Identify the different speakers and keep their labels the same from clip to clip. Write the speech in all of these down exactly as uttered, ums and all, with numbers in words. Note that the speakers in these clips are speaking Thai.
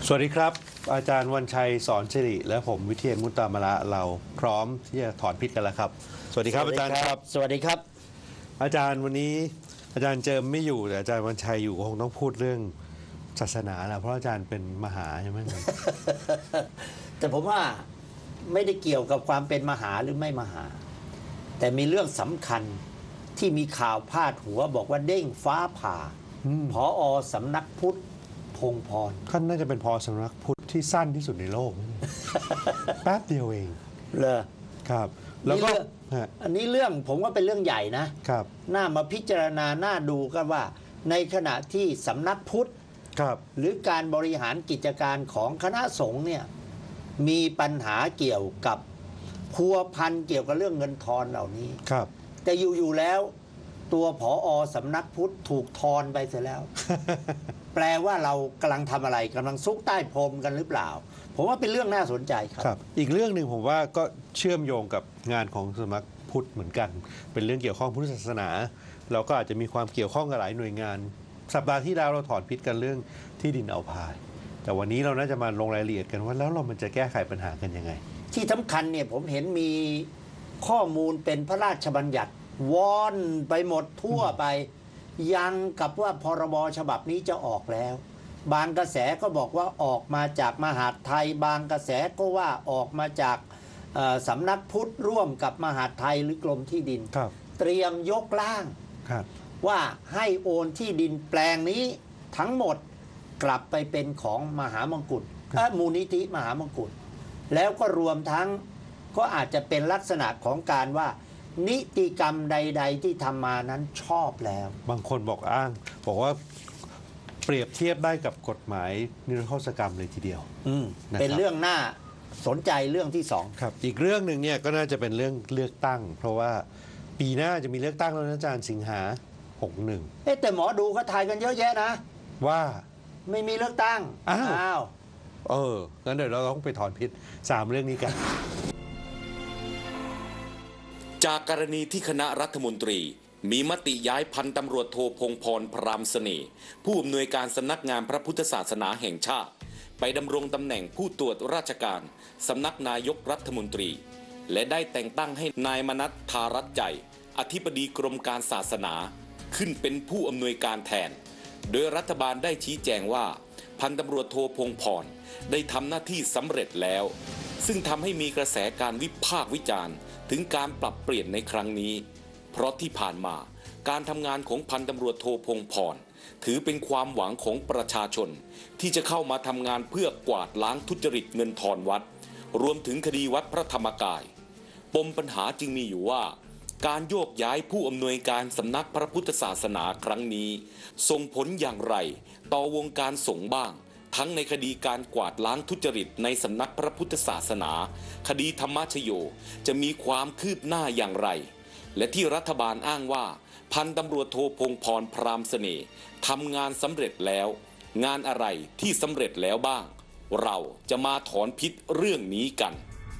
Speaker 1: สวัสดีครับอาจารย์วันชัยสอนสิริและผมวิเทียรมุตตามะละเราพร้อมที่จะถอนพิษกันแล้วครับสวัสดีครับอาจารย์ครับ
Speaker 2: สวัสดีครับ
Speaker 1: อาจารย์วันนี้อาจารย์เจิมไม่อยู่แต่อาจารย์วันชัยอยู่คงต้องพูดเรื่องศาสนาแหละเพราะอาจารย์เป็นมหาใช่ไหม
Speaker 2: แต่ผมว่าไม่ได้เกี่ยวกับความเป็นมหาหรือไม่มหาแต่มีเรื่องสำคัญที่มีข่าวพาดหัวบอกว่าเด้งฟ้าผ่าผอ.สำนักพุทธพงพร
Speaker 1: ท่านน่าจะเป็นพอสำนักพุทธที่สั้นที่สุดในโลก แป๊บเดียวเอง
Speaker 2: เลย
Speaker 1: ครับแล้วก็
Speaker 2: อันนี้เรื่องผมว่าเป็นเรื่องใหญ่นะครับน่ามาพิจารณาน่าดูกันว่าในขณะที่สำนักพุทธหรือการบริหารกิจการของคณะสงฆ์เนี่ยมีปัญหาเกี่ยวกับพัวพันเกี่ยวกับเรื่องเงินทอนเหล่านี้
Speaker 1: ครับ
Speaker 2: แต่อยู่ๆแล้วตัวผอ.สำนักพุทธถูกทอนไปเสียแล้ว แปลว่าเรากำลังทำอะไรกำลังซุกใต้พรมกันหรือเปล่าผมว่าเป็นเรื่องน่าสนใจครับ
Speaker 1: ครับอีกเรื่องหนึ่งผมว่าก็เชื่อมโยงกับงานของสำนักพุทธเหมือนกันเป็นเรื่องเกี่ยวข้องพุทธศาสนาเราก็อาจจะมีความเกี่ยวข้องกับหลายหน่วยงานสัปดาห์ที่แล้วเราถอนพิษกันเรื่องที่ดินเอาพายแต่วันนี้เราน่าจะมาลงรายละเอียดกันว่าแล้วเรามันจะแก้ไขปัญหากันยังไง
Speaker 2: ที่สำคัญเนี่ยผมเห็นมีข้อมูลเป็นพระราชบัญญัติว่อนไปหมดทั่วไปยังกับว่าพรบฉบับนี้จะออกแล้วบางกระแสก็บอกว่าออกมาจากมหาดไทยบางกระแสก็ว่าออกมาจากสำนักพุทธร่วมกับมหาดไทยหรือกรมที่ดินเตรียมยกร่างว่าให้โอนที่ดินแปลงนี้ทั้งหมดกลับไปเป็นของมหามงกุฎมูลนิธิมหามงกุฎแล้วก็รวมทั้งก็อาจจะเป็นลักษณะของการว่านิติกรรมใดๆที่ทำมานั้นชอบแล้ว
Speaker 1: บางคนบอกอ้างบอกว่าเปรียบเทียบได้กับกฎหมายนิรโทษกรรมเลยทีเดียว
Speaker 2: เป็นเรื่องน่าสนใจเรื่องที่สอง
Speaker 1: ครับอีกเรื่องหนึ่งเนี่ยก็น่าจะเป็นเรื่องเลือกตั้งเพราะว่าปีหน้าจะมีเลือกตั้งแล้วนะอาจารย์สิงหาหกหนึ่ง
Speaker 2: เอ๊ะแต่หมอดูเขาทายกันเยอะแยะนะ
Speaker 1: ว่า
Speaker 2: ไม่มีเลือกตั้ง
Speaker 1: อ้าวเอองั้นเดี๋ยวเราต้องไปถอนพิษสามเรื่องนี้กัน
Speaker 3: จากกรณีที่คณะรัฐมนตรีมีมติย้ายพันตำรวจโทพงพรพรามเสน่ห์ผู้อำนวยการสำนักงานพระพุทธศาสนาแห่งชาติไปดำรงตำแหน่งผู้ตรวจราชการสำนักนายกรัฐมนตรีและได้แต่งตั้งให้นายมนัส ธารัตน์ใจอธิบดีกรมการศาสนาขึ้นเป็นผู้อำนวยการแทนโดยรัฐบาลได้ชี้แจงว่าพันตำรวจโทพงพรได้ทำหน้าที่สำเร็จแล้วซึ่งทำให้มีกระแสการวิพากษ์วิจารณ์ถึงการปรับเปลี่ยนในครั้งนี้เพราะที่ผ่านมาการทำงานของพันตำรวจโทพงพรถือเป็นความหวังของประชาชนที่จะเข้ามาทำงานเพื่อกวาดล้างทุจริตเงินทอนวัดรวมถึงคดีวัดพระธรรมกายปมปัญหาจึงมีอยู่ว่าการโยกย้ายผู้อำนวยการสำนักพระพุทธศาสนาครั้งนี้ส่งผลอย่างไรต่อวงการสงฆ์บ้างทั้งในคดีการกวาดล้างทุจริตในสำนักพระพุทธศาสนาคดีธรรมชโยจะมีความคืบหน้าอย่างไรและที่รัฐบาลอ้างว่าพันตำรวจโทพงพรพรามเสน่ห์ทำงานสำเร็จแล้วงานอะไรที่สำเร็จแล้วบ้างเราจะมาถอนพิษเรื่องนี้กัน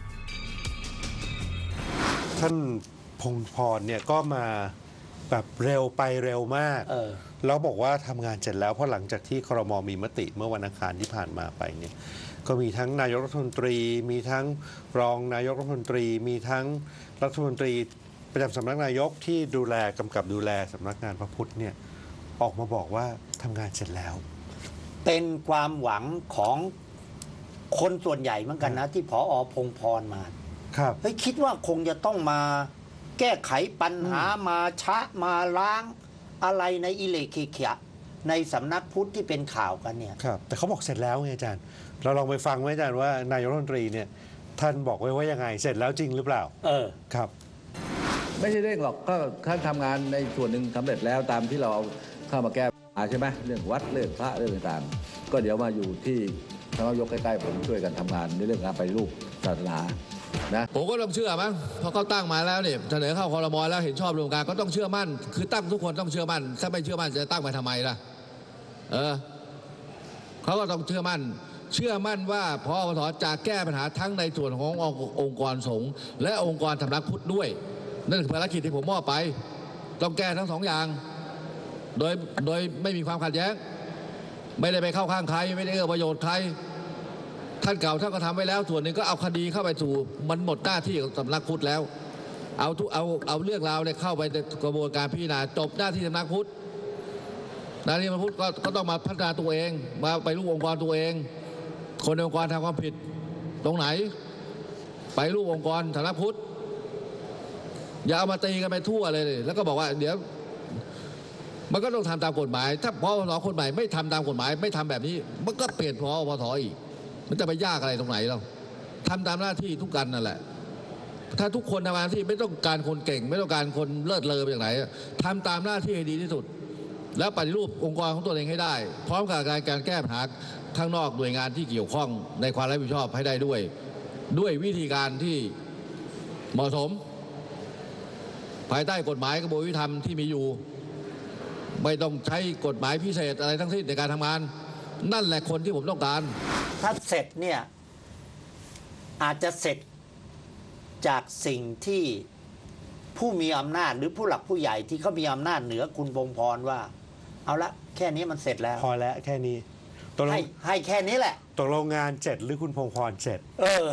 Speaker 1: ท่านพงพรเนี่ยก็มาแบบเร็วไปเร็วมากแล้วบอกว่าทำงานเสร็จแล้วเพราะหลังจากที่ครม.มีมติเมื่อวันอังคารที่ผ่านมาไปเนี่ยก็มีทั้งนายกรัฐมนตรีมีทั้งรองนายกรัฐมนตรีมีทั้งรัฐมนตรีประจำสำนักนายกที่ดูแลกำกับดูแลสำนักงานพระพุทธเนี่ยออกมาบอกว่าทำงานเสร็จแล้ว
Speaker 2: เป็นความหวังของคนส่วนใหญ่เหมือนกันนะที่ผอ.พงพรมา
Speaker 1: ครับ
Speaker 2: เฮ้ยคิดว่าคงจะต้องมาแก้ไขปัญหามาชะมาล้างอะไรในอิเลเคเคะในสำนักพุทธที่เป็นข่าวกันเนี่ย
Speaker 1: ครับแต่เขาบอกเสร็จแล้วไงอาจารย์เราลองไปฟังไหมอาจารย์ว่านายกรัฐมนตรีเนี่ยท่านบอกไว้ว่ายังไงเสร็จแล้วจริงหรือเปล่า
Speaker 2: เออ
Speaker 1: ครับ
Speaker 4: ไม่ใช่เร่งหรอกก็ท่านทำงานในส่วนหนึ่งสำเร็จแล้วตามที่เราเอาเข้ามาแก้ใช่ไหมเรื่องวัดเรื่องพระเรื่องต่างๆก็เดี๋ยวมาอยู่ที่ท่านนายกใกล้ๆผมช่วยกันทำงานในเรื่องการปฏิรูปศาสนานะ
Speaker 5: ผมก็ต้องเชื่อมั้งเพราะเขาตั้งมาแล้วเนี่ยเสนอเข้าครม.แล้วเห็นชอบรวมกันก็ต้องเชื่อมั่นคือตั้งทุกคนต้องเชื่อมั่นถ้าไม่เชื่อมั่นจะตั้งมาทำไมล่ะเออเขาก็ต้องเชื่อมั่นเชื่อมั่นว่าพอปทจะแก้ปัญหาทั้งในส่วนขององค์กรสงฆ์และองค์กรสำนักพุทธด้วยนั่นคือภารกิจที่ผมมอบไปต้องแก้ทั้งสองอย่างโดยโดยไม่มีความขัดแย้งไม่ได้ไปเข้าข้างใครไม่ได้เอื้อประโยชน์ใครท่านเก่าท่านก็ทำไว้แล้วส่วนหนึ่งก็เอาคดีเข้าไปสู่มันหมดหน้าที่ของสำนักพุทธแล้วเอาทุกเอาเอาเรื่องราวเนี่ยเข้าไปในกระบวนการพิจารณาจบหน้าที่สำนักพุทธหน้าที่สำนักพุทธก็ก็ต้องมาพัฒนาตัวเองมาไปรูปองค์กรตัวเองคนในองค์กรทำความผิดตรงไหนไปรูปองค์กรสำนักพุทธอย่าเอามาตีกันไปทั่วเลยแล้วก็บอกว่าเดี๋ยวมันก็ต้องทำตามกฎหมายถ้าพอสคนใหม่ไม่ทำตามกฎหมายไม่ทำแบบนี้มันก็เปลี่ยนพอพอถออีกมันจะไปยากอะไรตรงไหนเราทำตามหน้าที่ทุกกันนั่นแหละถ้าทุกคนทำหน้าที่ไม่ต้องการคนเก่งไม่ต้องการคนเลิศเลออย่างไรทำตามหน้าที่ให้ดีที่สุดแล้วปฏิรูปองค์กรของตัวเองให้ได้พร้อมกับการการแก้ปัญหาข้างนอกหน่วยงานที่เกี่ยวข้องในความรับผิดชอบให้ได้ด้วยด้วยวิธีการที่เหมาะสมภายใต้กฎหมายกระบวนการยุติธรรมที่มีอยู่ไม่ต้องใช้กฎหมายพิเศษอะไรทั้งสิ้นในการทำงานนั่นแหละคนที่ผมต้องการ
Speaker 2: ถ้าเสร็จเนี่ยอาจจะเสร็จจากสิ่งที่ผู้มีอำนาจหรือผู้หลักผู้ใหญ่ที่เขามีอำนาจเหนือคุณพงษ์พรว่าเอาละแค่นี้มันเสร็จแล้ว
Speaker 1: พอแล้วแค่นี้
Speaker 2: ให้ให้แค่นี้แหละ
Speaker 1: ตกลงงานเสร็จหรือคุณพงษ์พรเสร็จ
Speaker 2: เออ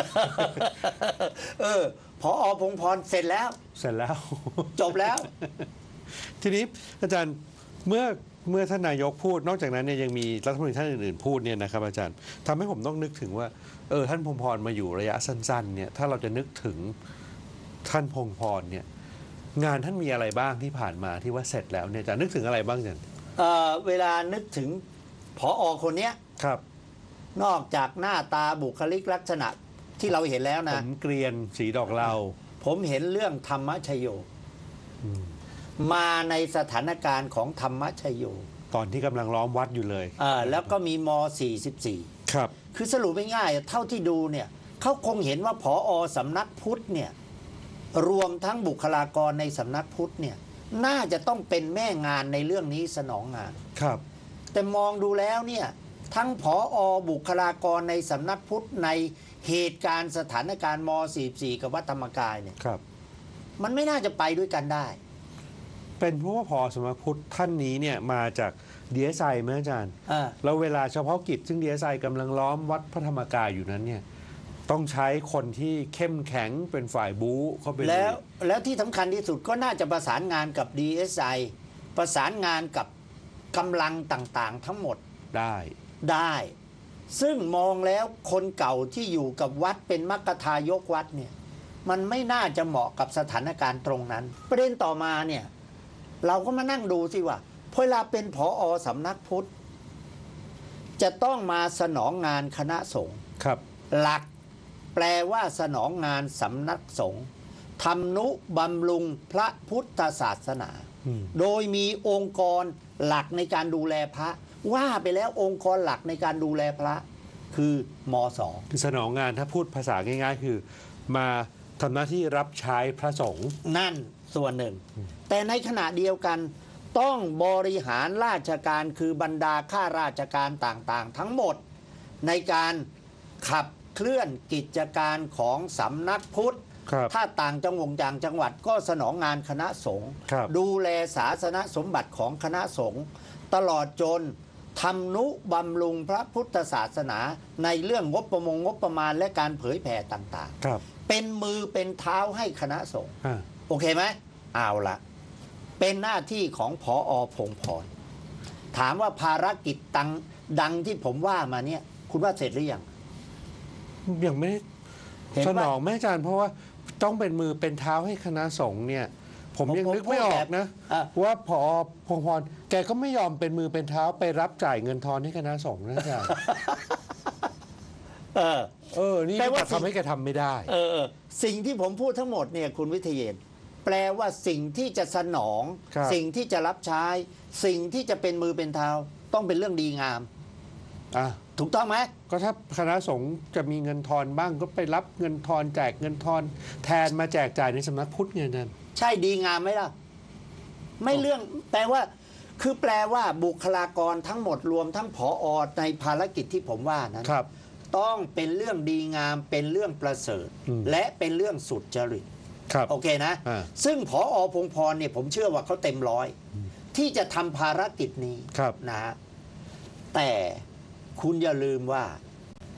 Speaker 2: เออผอ.พงษ์พรเสร็จแล้ว
Speaker 1: เสร็จแล้ว
Speaker 2: จบแล้ว
Speaker 1: ทีนี้อาจารย์เมื่อเมื่อท่านนายกพูดนอกจากนั้นเนี่ยยังมีรัฐมนตรีท่านอื่นๆพูดเนี่ยนะครับอาจารย์ทำให้ผมต้องนึกถึงว่าเออท่านพงษ์พรมาอยู่ระยะสั้นๆเนี่ยถ้าเราจะนึกถึงท่านพงษ์พรเนี่ยงานท่านมีอะไรบ้างที่ผ่านมาที่ว่าเสร็จแล้วเนี่ยจะนึกถึงอะไรบ้างอาจารย์
Speaker 2: เอ่อเวลานึกถึงผอ.คนเนี้ย
Speaker 1: ครับ
Speaker 2: นอกจากหน้าตาบุคลิกลักษณะที่เราเห็นแล้วนะ
Speaker 1: ผมเกรียนสีดอกเหลา
Speaker 2: ผมเห็นเรื่องธรรมชโยมาในสถานการณ์ของธรรมชโย
Speaker 1: ตอนที่กำลังล้อมวัดอยู่เลย
Speaker 2: อ่าแล้วก็มีมสี่สิบสี่
Speaker 1: ครับ
Speaker 2: คือสรุปง่ายๆเท่าที่ดูเนี่ยเขาคงเห็นว่าผอ.สำนักพุทธเนี่ยรวมทั้งบุคลากรในสำนักพุทธเนี่ยน่าจะต้องเป็นแม่งานในเรื่องนี้สนองงาน
Speaker 1: ครับ
Speaker 2: แต่มองดูแล้วเนี่ยทั้งผอ.บุคลากรในสำนักพุทธในเหตุการณ์สถานการณ์มสี่สิบสี่กับวัดธรรมกายเนี่ย
Speaker 1: ครับ
Speaker 2: มันไม่น่าจะไปด้วยกันได้
Speaker 1: เป็นเพราะว่าผอ.สำนักพุทธท่านนี้เนี่ยมาจาก ดี เอส ไอ ไหมอาจารย์แล้วเวลาเฉพาะกิจซึ่ง ดี เอส ไอ กำลังล้อมวัดพระธรรมกายอยู่นั้นเนี่ยต้องใช้คนที่เข้มแข็งเป็นฝ่ายบู๊เข้าไป
Speaker 2: แล้วแล้วที่สำคัญที่สุดก็น่าจะประสานงานกับ ดี เอส ไอ ประสานงานกับกำลังต่างๆทั้งหมด
Speaker 1: ได้
Speaker 2: ได้ซึ่งมองแล้วคนเก่าที่อยู่กับวัดเป็นมัคคทายกวัดเนี่ยมันไม่น่าจะเหมาะกับสถานการณ์ตรงนั้นประเด็นต่อมาเนี่ยเราก็มานั่งดูสิว่าพอเวลาเป็นผอ.สำนักพุทธจะต้องมาสนองงานคณะสงฆ์
Speaker 1: ครับ
Speaker 2: หลักแปลว่าสนองงานสำนักสงฆ์ทำนุบำรุงพระพุทธศาสนาโดยมีองค์กรหลักในการดูแลพระว่าไปแล้วองค์กรหลักในการดูแลพระคือมส.
Speaker 1: คือสนองงานถ้าพูดภาษาง่ายๆคือมาทำหน้าที่รับใช้พระสงฆ์
Speaker 2: นั่นส่วนหนึ่งแต่ในขณะเดียวกันต้องบริหารราชการคือบรรดาข้าราชการต่างๆทั้งหมดในการขับเคลื่อนกิจการของสำนักพุทธถ้าต่างจังหวัดต่างจังหวัดก็สนองงานคณะสงฆ์ดูแลศาสนสมบัติของคณะสงฆ์ตลอดจนทำนุบำรุงพระพุทธศาสนาในเรื่องงบประมงงบประมาณและการเผยแผ่ต่างๆเป็นมือเป็นเท้าให้คณะสงฆ์โอเคไหมเอาละเป็นหน้าที่ของผอ.พงษ์พรถามว่าภารกิจตังดังที่ผมว่ามาเนี่ยคุณว่าเสร็จหรือยัง
Speaker 1: ยังไม่สนองแม่อาจารย์เพราะว่าต้องเป็นมือเป็นเท้าให้คณะสงฆ์เนี่ยผมยังนึกไม่ออกนะว่าผอ.พงษ์พรแกก็ไม่ยอมเป็นมือเป็นเท้าไปรับจ่ายเงินทอนให้คณะสงฆ์นะอาจารย์
Speaker 2: เออ
Speaker 1: เออนี่แต่ทำให้แกทำไม่ได้
Speaker 2: เออสิ่งที่ผมพูดทั้งหมดเนี่ยคุณวิทยเยนแปลว่าสิ่งที่จะสนองสิ่งที่จะรับใช้สิ่งที่จะเป็นมือเป็นเท้าต้องเป็นเรื่องดีงาม
Speaker 1: อ่ะ
Speaker 2: ถูกต้องไหม
Speaker 1: ก็ถ้าคณะสงฆ์จะมีเงินทอนบ้างก็ไปรับเงินทอนแจกเงินทอนแทนมาแจกจ่ายในสำนักพุทธเงินนั้น
Speaker 2: ใช่ดีงามไหมล่ะไม่เรื่องแปลว่าคือแปลว่าบุคลากรทั้งหมดรวมทั้งผอ.ในภารกิจที่ผมว่านั้นต้องเป็นเรื่องดีงามเป็นเรื่องประเสริฐและเป็นเรื่องสุจริตโอเคนะซึ่งผอ.พงษ์พรเนี่ยผมเชื่อว่าเขาเต็มร้อยที่จะทำภารกิจนี้นะแต่คุณอย่าลืมว่า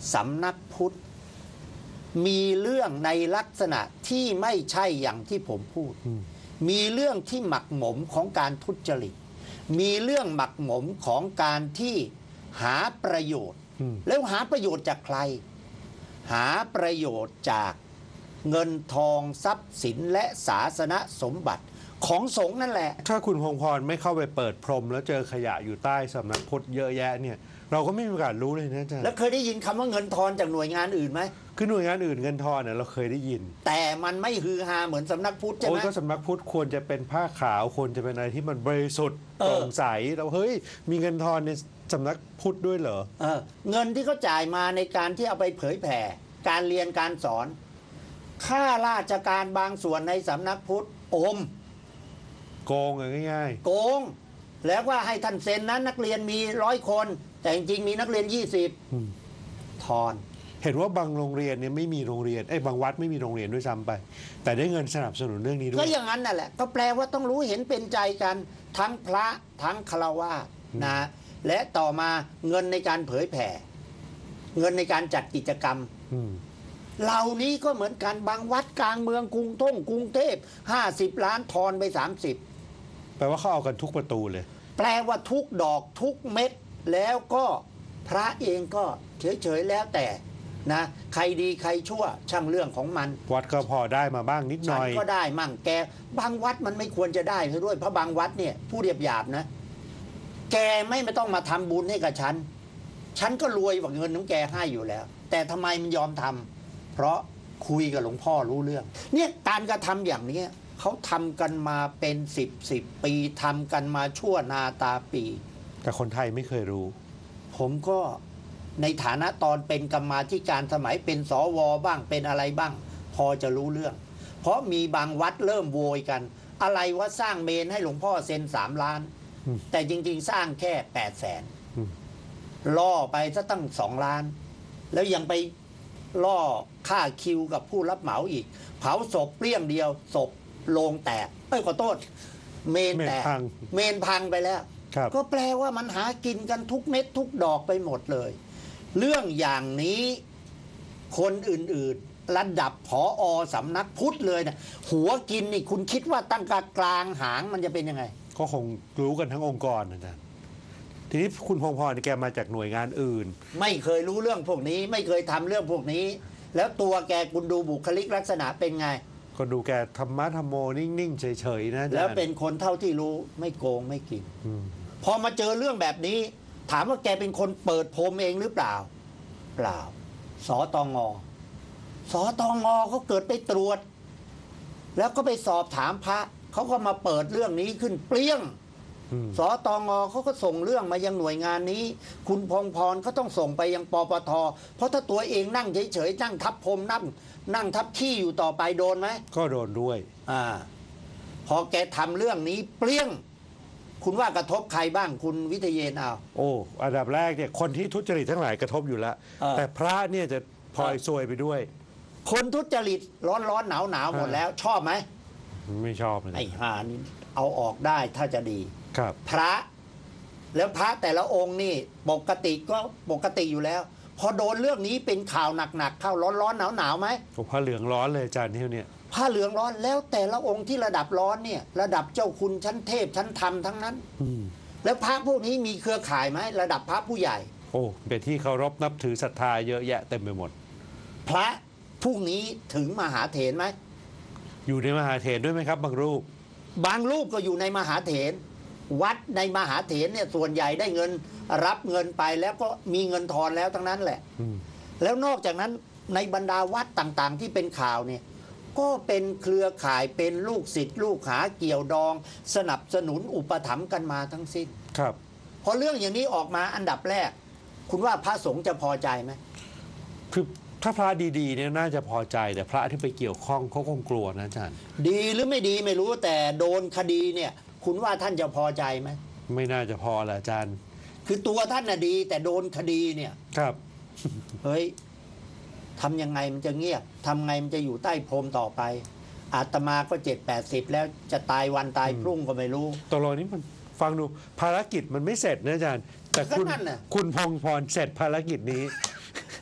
Speaker 2: สำนักพุทธมีเรื่องในลักษณะที่ไม่ใช่อย่างที่ผมพูด มีเรื่องที่หมักหมมของการทุจริตมีเรื่องหมักหมมของการที่หาประโยชน์แล้วหาประโยชน์จากใครหาประโยชน์จากเงินทองทรัพย์สินและศาสนสมบัติของสงฆ์นั่นแหละ
Speaker 1: ถ้าคุณพงษ์พรไม่เข้าไปเปิดพรมแล้วเจอขยะอยู่ใต้สำนักพุทธเยอะแยะเนี่ยเราก็ไม่มีโอกาสรู้เลยนะอาจารย์
Speaker 2: แล้วเคยได้ยินคำว่าเงินทอนจากหน่วยงานอื่นไหม
Speaker 1: คือหน่วยงานอื่นเงินทอนเนี่ยเราเคยได้ยิน
Speaker 2: แต่มันไม่ฮือฮาเหมือนสำนักพุทธใช่ไหม
Speaker 1: โอ้ยก็สำนักพุทธควรจะเป็นผ้าขาวควรจะเป็นอะไรที่มันบริสุทธิ์โปร่งใสเราเฮ้ยมีเงินทอนในสำนักพุทธด้วยเหรอ
Speaker 2: เออเงินที่เขาจ่ายมาในการที่เอาไปเผยแผ่การเรียนการสอนข้าราชการบางส่วนในสำนักพุทธอม
Speaker 1: โกงง่าย
Speaker 2: ๆโกงแล้วว่าให้ท่านเซ็นนั้นนักเรียนมีร้อยคนแต่จริงๆมีนักเรียนยี่สิบทอน
Speaker 1: เห็นว่าบางโรงเรียนเนี่ยไม่มีโรงเรียนไอ้บางวัดไม่มีโรงเรียนด้วยซ้ำไปแต่ได้เงินสนับสนุนเรื่องนี้ด้วย
Speaker 2: ก็อย่างนั้นนั่นแหละก็แปลว่าต้องรู้เห็นเป็นใจกันทั้งพระทั้งฆราวาสนะและต่อมาเงินในการเผยแผ่เงินในการจัดกิจกรรมเหล่านี้ก็เหมือนกันบางวัดกลางเมืองกรุงท่งกรุงเทพห้าสิบล้านทอนไปสามสิบ
Speaker 1: แปลว่าเขาเอากันทุกประตูเลย
Speaker 2: แปลว่าทุกดอกทุกเม็ดแล้วก็พระเองก็เฉยๆแล้วแต่นะใครดีใครชั่วช่างเรื่องของมัน
Speaker 1: วัดก็พอได้มาบ้างนิดหน่อย
Speaker 2: ฉันก็ได้มั่งแกบางวัดมันไม่ควรจะได้ด้วยเพราะบางวัดเนี่ยผู้เรียบหยาบนะแกไม่ไม่ต้องมาทำบุญให้กับฉันฉันก็รวยกว่าเงินของแกให้อยู่แล้วแต่ทำไมมันยอมทำเพราะคุยกับหลวงพ่อรู้เรื่องเนี่ยการกระทำอย่างนี้เขาทำกันมาเป็นสิบสิบปีทำกันมาชั่วนาตาปี
Speaker 1: แต่คนไทยไม่เคยรู้
Speaker 2: ผมก็ในฐานะตอนเป็นกรรมาธิการสมัยเป็นสวบ้างเป็นอะไรบ้างพอจะรู้เรื่องเพราะมีบางวัดเริ่มโวยกันอะไรว่าสร้างเมนให้หลวงพ่อเซ็นสามล้านแต่จริงๆสร้างแค่แปดแสนล่อไปซะตั้งสองล้านแล้วยังไปล่อค่าคิวกับผู้รับเหมาอีกเผาศพเปรี้ยงเดียวศพโลงแตกเอ้ยขอโทษเมนแตกเมนพังไปแล้วก็แปลว่ามันหากินกันทุกเม็ดทุกดอกไปหมดเลยเรื่องอย่างนี้คนอื่นๆระดับผอ.สำนักพุทธเลยนะหัวกินนี่คุณคิดว่าตั้งกลางหางมันจะเป็นยังไง
Speaker 1: ก็คงรู้กันทั้งองค์กรนะจ๊ะทีนี้คุณพงษ์พรแกมาจากหน่วยงานอื่น
Speaker 2: ไม่เคยรู้เรื่องพวกนี้ไม่เคยทำเรื่องพวกนี้แล้วตัวแกคุณดูบุคลิกลักษณะเป็นไง
Speaker 1: ก็ดูแกธรรมะธรรมโมนิ่งๆเฉยๆนะ
Speaker 2: แล้วเป็นคนเท่าที่รู้ไม่โกงไม่กินพอมาเจอเรื่องแบบนี้ถามว่าแกเป็นคนเปิดพรมเองหรือเปล่าเปล่าสตงสตงเขาเกิดไปตรวจแล้วก็ไปสอบถามพระเขาก็มาเปิดเรื่องนี้ขึ้นเปรี้ยงสตงเขาก็ส่งเรื่องมายังหน่วยงานนี้คุณพงษ์พรเขาต้องส่งไปยังปปทเพราะถ้าตัวเองนั่งเฉยๆนั่งทับพรมนั่งนั่งทับขี้อยู่ต่อไปโดนไหม
Speaker 1: ก็โดนด้วย
Speaker 2: อ่าพอแกทำเรื่องนี้เปรี้ยงคุณว่ากระทบใครบ้างคุณวิทยเยนเอา
Speaker 1: โอ้อันดับแรกเนี่ยคนที่ทุจริตทั้งหลายกระทบอยู่แล้วแต่พระเนี่ยจะพลอยซวยไปด้วย
Speaker 2: คนทุจริตร้อนร้อนหนาวหนาวหมดแล้วชอบไหม
Speaker 1: ไม่ชอบเลย
Speaker 2: ไอ้ห่านี่เอาออกได้ถ้าจะดี
Speaker 1: ครับ
Speaker 2: พระแล้วพระแต่ละองค์นี่ปกติก็ปกติอยู่แล้วพอโดนเรื่องนี้เป็นข่าวหนักๆเข้าร้อนร้อนหนาวหนาวไหม
Speaker 1: ผมผ้าเหลืองร้อนเลยอาจารย์เที่ยวเนี่ย
Speaker 2: ผ้าเหลืองร้อนแล้วแต่ละองค์ที่ระดับร้อนเนี่ยระดับเจ้าคุณชั้นเทพชั้นธรรมทั้งนั้นแล้วพระพวกนี้มีเครือข่ายไหมระดับพระผู้ใหญ่
Speaker 1: โอ้เป็นที่เคารพนับถือศรัทธาเยอะแยะเต็มไปหมด
Speaker 2: พระพวกนี้ถึงมหาเถรไหม
Speaker 1: อยู่ในมหาเถรด้วยไหมครับบางรูป
Speaker 2: บางรูปก็อยู่ในมหาเถรวัดในมหาเถรเนี่ยส่วนใหญ่ได้เงินรับเงินไปแล้วก็มีเงินทอนแล้วทั้งนั้นแหละแล้วนอกจากนั้นในบรรดาวัดต่างๆที่เป็นข่าวเนี่ยก็เป็นเครือข่ายเป็นลูกศิษย์ลูกหาเกี่ยวดองสนับสนุนอุปถัมภ์กันมาทั้งสิ้น
Speaker 1: ครับ
Speaker 2: พอเรื่องอย่างนี้ออกมาอันดับแรกคุณว่าพระสงฆ์จะพอใจไหม
Speaker 1: คือถ้าพระดีๆเนี่ยน่าจะพอใจแต่พระที่ไปเกี่ยวข้องเขาคงกลัวนะอาจารย์
Speaker 2: ดีหรือไม่ดีไม่รู้แต่โดนคดีเนี่ยคุณว่าท่านจะพอใจไหม
Speaker 1: ไม่น่าจะพอแหละอาจารย์
Speaker 2: คือตัวท่านน่ะดีแต่โดนคดีเนี่ย
Speaker 1: ครับ
Speaker 2: เฮ้ยทำยังไงมันจะเงียบทำไงมันจะอยู่ใต้พรมต่อไปอาตมาก็เจ็ดแปดสิบแล้วจะตายวันตายพรุ่งก็ไม่รู้
Speaker 1: ตกลงนี้มันฟังดูภารกิจมันไม่เสร็จนะอาจารย์แต่คุณคุณพงษ์พรเสร็จภารกิจนี้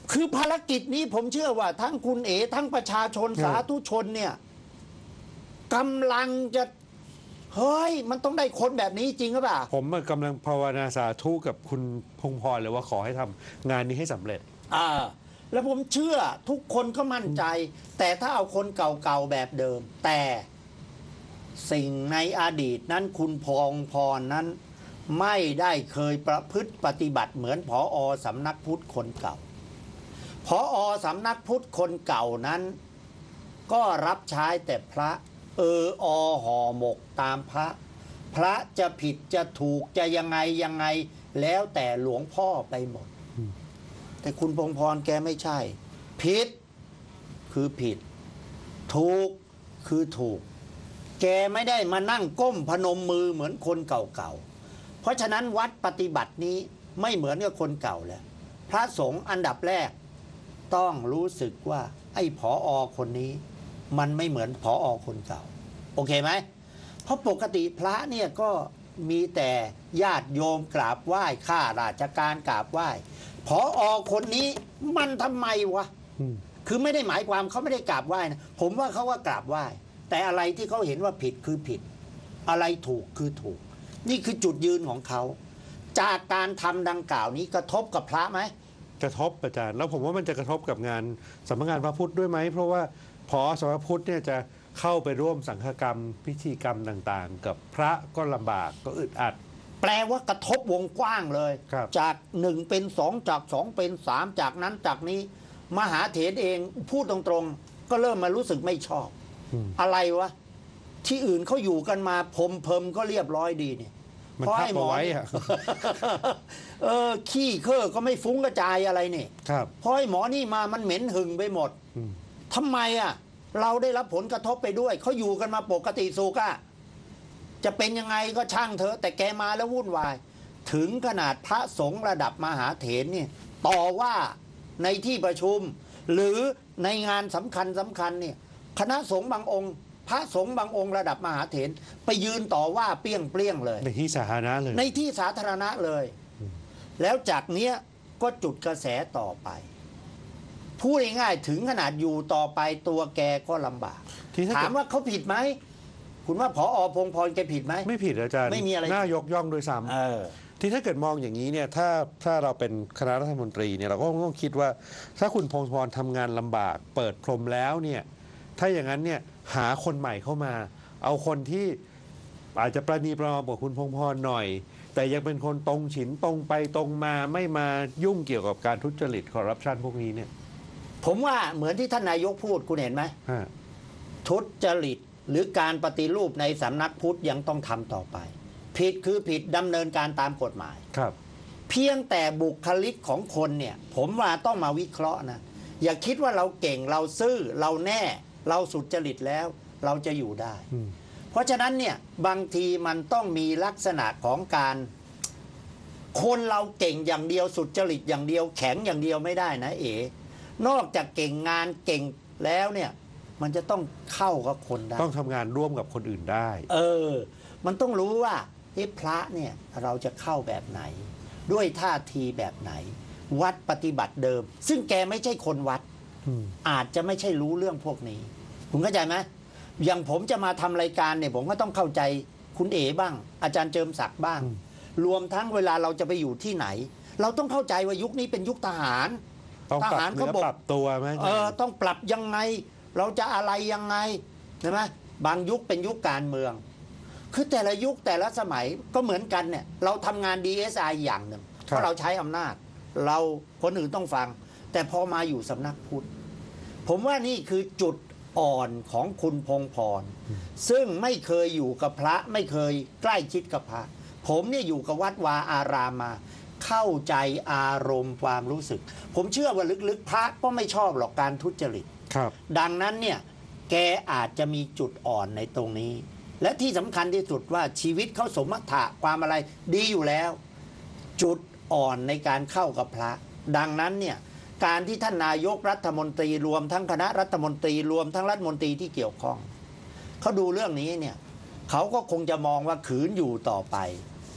Speaker 2: คือภารกิจนี้ผมเชื่อว่า ทั้งคุณเอ๋ทั้งประชาชน
Speaker 1: ครับ
Speaker 2: สาธุชนเนี่ยกำลังจะเฮ้ยมันต้องได้คนแบบนี้จริงหรือเปล่า
Speaker 1: ผมกำลังภาวนาสาธุกับคุณพงษ์พรเลยว่าขอให้ทำงานนี้ให้สำเร็จ
Speaker 2: อ่าแล้วผมเชื่อทุกคนก็มั่นใจ แต่ถ้าเอาคนเก่าๆแบบเดิม แต่สิ่งในอดีตนั้นคุณพงษ์พรนั้น ไม่ได้เคยประพฤติปฏิบัติเหมือนผอสำนักพุทธคนเก่าผอสำนักพุทธคนเก่านั้น ก็รับใช้แต่พระเอออห่อหมกตามพระ พระจะผิดจะถูกจะยังไงยังไงแล้วแต่หลวงพ่อไปหมด แต่คุณพงษ์พรแกไม่ใช่ ผิดคือผิด ถูกคือถูก แกไม่ได้มานั่งก้มพนมมือเหมือนคนเก่าๆเพราะฉะนั้นวัดปฏิบัตินี้ไม่เหมือนกับคนเก่าแล้วพระสงฆ์อันดับแรกต้องรู้สึกว่าไอ้ผออคนนี้มันไม่เหมือนผออคนเก่าโอเคไหมเพราะปกติพระเนี่ยก็มีแต่ญาติโยมกราบไหว้ข้าราชการกราบไหว้ผออคนนี้มันทำไมวะคือไม่ได้หมายความเขาไม่ได้กราบไหว้นะผมว่าเขาว่ากราบไหว้แต่อะไรที่เขาเห็นว่าผิดคือผิดอะไรถูกคือถูกนี่คือจุดยืนของเขาจากการทำดังกล่าวนี้กระทบกับพระไหม
Speaker 1: กระทบอาจารย์แล้วผมว่ามันจะกระทบกับงานสำนักงานพระพุทธด้วยไหมเพราะว่าพอสำนักพุทธเนี่ยจะเข้าไปร่วมสังฆกรรมพิธีกรรมต่างๆกับพระก็ลำบากก็อึดอัด
Speaker 2: แปลว่ากระทบวงกว้างเลยจากหนึ่งเป็นสองจากสองเป็นสามจากนั้นจากนี้มหาเถรเองพูดตรงๆก็เริ่มมารู้สึกไม่ชอบอะไรวะที่อื่นเขาอยู่กันมาพรมเพมก็เรียบร้อยดีเนี่ย
Speaker 1: มันพับเอาไว้อะ
Speaker 2: เออขี้เคอก็ไม่ฟุ้งกระจายอะไรเนี่ยเพราะไอ้หมอนี่มามันเหม็นหึงไปหมดทำไมอ่ะเราได้รับผลกระทบไปด้วยเขาอยู่กันมาปกติสุขอะจะเป็นยังไงก็ช่างเถอะแต่แกมาแล้ววุ่นวายถึงขนาดพระสงฆ์ระดับมหาเถรเนี่ยต่อว่าในที่ประชุมหรือในงานสำคัญสำคัญเนี่ยคณะสงฆ์บางองค์พระสงฆ์บางองค์ระดับมหาเถรไปยืนต่อว่าเปี้ยงเปรี้ยงเลย
Speaker 1: ในที่สาธารณะเลย
Speaker 2: ในที่สาธารณะเลยแล้วจากเนี้ยก็จุดกระแสต่อไปพูดง่ายๆถึงขนาดอยู่ต่อไปตัวแกก็ลำบากถามว่าเขาผิดไหมคุณว่าผอ.พงษ์พรแกผิดไหม
Speaker 1: ไม่ผิดอาจารย์
Speaker 2: ไม่มีอะไร
Speaker 1: น่ายกย่องโดยซ้ำที่ถ้าเกิดมองอย่างนี้เนี่ยถ้าถ้าเราเป็นคณะรัฐมนตรีเนี่ยเราก็ต้องคิดว่าถ้าคุณพงษ์พรทำงานลำบากเปิดพรมแล้วเนี่ยถ้าอย่างนั้นเนี่ยหาคนใหม่เข้ามาเอาคนที่อาจจะประนีประนอมกับคุณพงษ์พรหน่อยแต่ยังเป็นคนตรงฉินตรงไปตรงมาไม่มายุ่งเกี่ยวกับการทุจริตคอร์รัปชันพวกนี้เนี่ย
Speaker 2: ผมว่าเหมือนที่ท่านนายกพูดคุณเห็นไหมทุจริตหรือการปฏิรูปในสำนักพุทธยังต้องทำต่อไปผิดคือผิดดำเนินการตามกฎหมาย
Speaker 1: ครับ
Speaker 2: เพียงแต่บุคลิกของคนเนี่ยผมว่าต้องมาวิเคราะห์นะอย่าคิดว่าเราเก่งเราซื่อเราแน่เราสุจริตแล้วเราจะอยู่ได้เพราะฉะนั้นเนี่ยบางทีมันต้องมีลักษณะของการคนเราเก่งอย่างเดียวสุจริตอย่างเดียวแข็งอย่างเดียวไม่ได้นะเอ๋นอกจากเก่งงานเก่งแล้วเนี่ยมันจะต้องเข้ากับคนได้
Speaker 1: ต้องทำงานร่วมกับคนอื่นได้
Speaker 2: เออมันต้องรู้ว่าเฮ้พระเนี่ยเราจะเข้าแบบไหนด้วยท่าทีแบบไหนวัดปฏิบัติเดิมซึ่งแกไม่ใช่คนวัดอาจจะไม่ใช่รู้เรื่องพวกนี้คุณเข้าใจไหมอย่างผมจะมาทำรายการเนี่ยผมก็ต้องเข้าใจคุณเอ๋บ้างอาจารย์เจิมศักดิ์บ้างรวมทั้งเวลาเราจะไปอยู่ที่ไหนเราต้องเข้าใจว่ายุคนี้เป็นยุคทหาร
Speaker 1: ทหารเขาบอกปรับตัวไหม
Speaker 2: เออต้องปรับยังไงเราจะอะไรยังไงใช่ไหมบางยุคเป็นยุคการเมืองคือแต่ละยุคแต่ละสมัยก็เหมือนกันเนี่ยเราทำงาน ดี เอส ไอ อย่างหนึ่งเพราะเราใช้อำนาจเราคนอื่นต้องฟังแต่พอมาอยู่สำนักพุทธผมว่านี่คือจุดอ่อนของคุณพงษ์พรซึ่งไม่เคยอยู่กับพระไม่เคยใกล้ชิดกับพระผมเนี่ยอยู่กับวัดวาอารามมาเข้าใจอารมณ์ความรู้สึกผมเชื่อว่าลึกๆพระก็ไม่ชอบหรอกการทุจริตดังนั้นเนี่ยแกอาจจะมีจุดอ่อนในตรงนี้และที่สำคัญที่สุดว่าชีวิตเขาสมถะความอะไรดีอยู่แล้วจุดอ่อนในการเข้ากับพระดังนั้นเนี่ยการที่ท่านนายกรัฐมนตรีรวมทั้งคณะรัฐมนตรีรวมทั้งรัฐมนตรีที่เกี่ยวข้องเขาดูเรื่องนี้เนี่ยเขาก็คงจะมองว่าขืนอยู่ต่อไป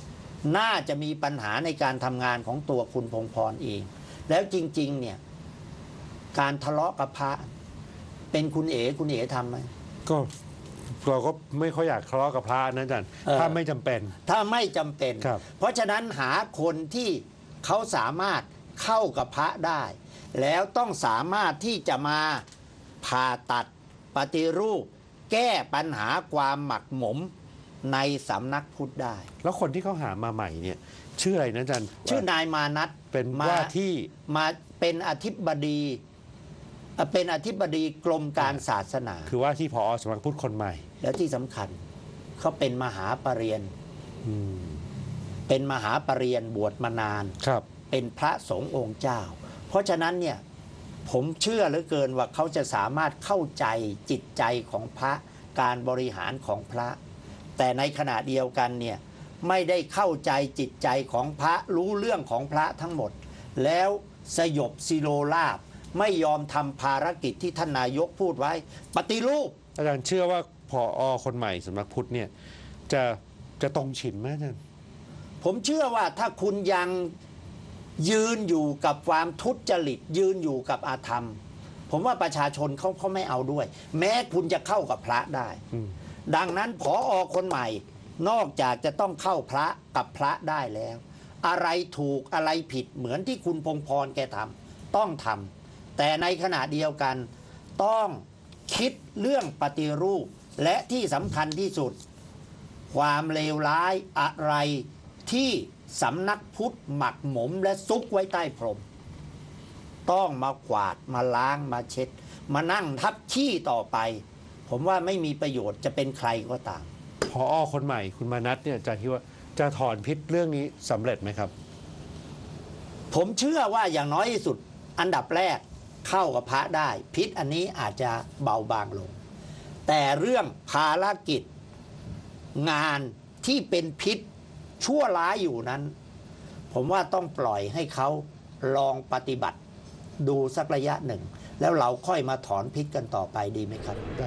Speaker 2: น่าจะมีปัญหาในการทำงานของตัวคุณพงษ์พรเองแล้วจริงๆเนี่ยการทะเลาะกับพระเป็นคุณเอ๋คุณเอ๋ทำไหม
Speaker 1: ก็เราก็ไม่ค่อยอยากทะเลาะกับพระนะอาจารย์ถ้าไม่จำเป็น
Speaker 2: ถ้าไม่จำเป็นเพราะฉะนั้นหาคนที่เขาสามารถเข้ากับพระได้ แล้วต้องสามารถที่จะมาผ่าตัดปฏิรูปแก้ปัญหาความหมักหมมในสำนักพุทธได้
Speaker 1: แล้วคนที่เขาหามาใหม่เนี่ยชื่ออะไรนะอาจารย์
Speaker 2: ชื่อนายมานัท
Speaker 1: เป็นว่าที่
Speaker 2: มาเป็นอธิบดีเป็นอธิบดีกรมการศาสนา
Speaker 1: คือว่าที่ผอ.สำนักพุทธคนใหม่
Speaker 2: แล้วที่สำคัญเขาเป็นมหาปรริญญาเป็นมหาปรริญญาบวชมานาน
Speaker 1: ครับ
Speaker 2: เป็นพระสงฆ์องค์เจ้าเพราะฉะนั้นเนี่ยผมเชื่อเหลือเกินว่าเขาจะสามารถเข้าใจจิตใจของพระการบริหารของพระแต่ในขณะเดียวกันเนี่ยไม่ได้เข้าใจจิตใจของพระรู้เรื่องของพระทั้งหมดแล้วสยบศิโรราภไม่ยอมทำภารกิจที่ท่านนายกพูดไว้ปฏิรูป
Speaker 1: อาจารย์เชื่อว่าผอ.คนใหม่สำนักพุทธเนี่ยจะจะตรงฉินไหมอาจารย์
Speaker 2: ผมเชื่อว่าถ้าคุณยังยืนอยู่กับความทุจริตยืนอยู่กับอาธรรมผมว่าประชาชนเขาเขาไม่เอาด้วยแม้คุณจะเข้ากับพระได้ดังนั้นผอ.คนใหม่นอกจากจะต้องเข้าพระกับพระได้แล้วอะไรถูกอะไรผิดเหมือนที่คุณพงษ์พรแกทำต้องทำแต่ในขณะเดียวกันต้องคิดเรื่องปฏิรูปและที่สำคัญที่สุดความเลวร้ายอะไรที่สำนักพุทธหมักหมมและซุกไว้ใต้พรมต้องมากวาดมาล้างมาเช็ดมานั่งทับขี้ต่อไปผมว่าไม่มีประโยชน์จะเป็นใครก็ตาม
Speaker 1: ผอ.คนใหม่คุณมานัทเนี่ยจะคิดว่าจะถอนพิษเรื่องนี้สำเร็จไหมครับ
Speaker 2: ผมเชื่อว่าอย่างน้อยที่สุดอันดับแรกเข้ากับพระได้พิษอันนี้อาจจะเบาบางลงแต่เรื่องภารกิจงานที่เป็นพิษชั่วร้ายอยู่นั้นผมว่าต้องปล่อยให้เขาลองปฏิบัติดูสักระยะหนึ่งแล้วเราค่อยมาถอนพิษกันต่อไปดีไหมครับได้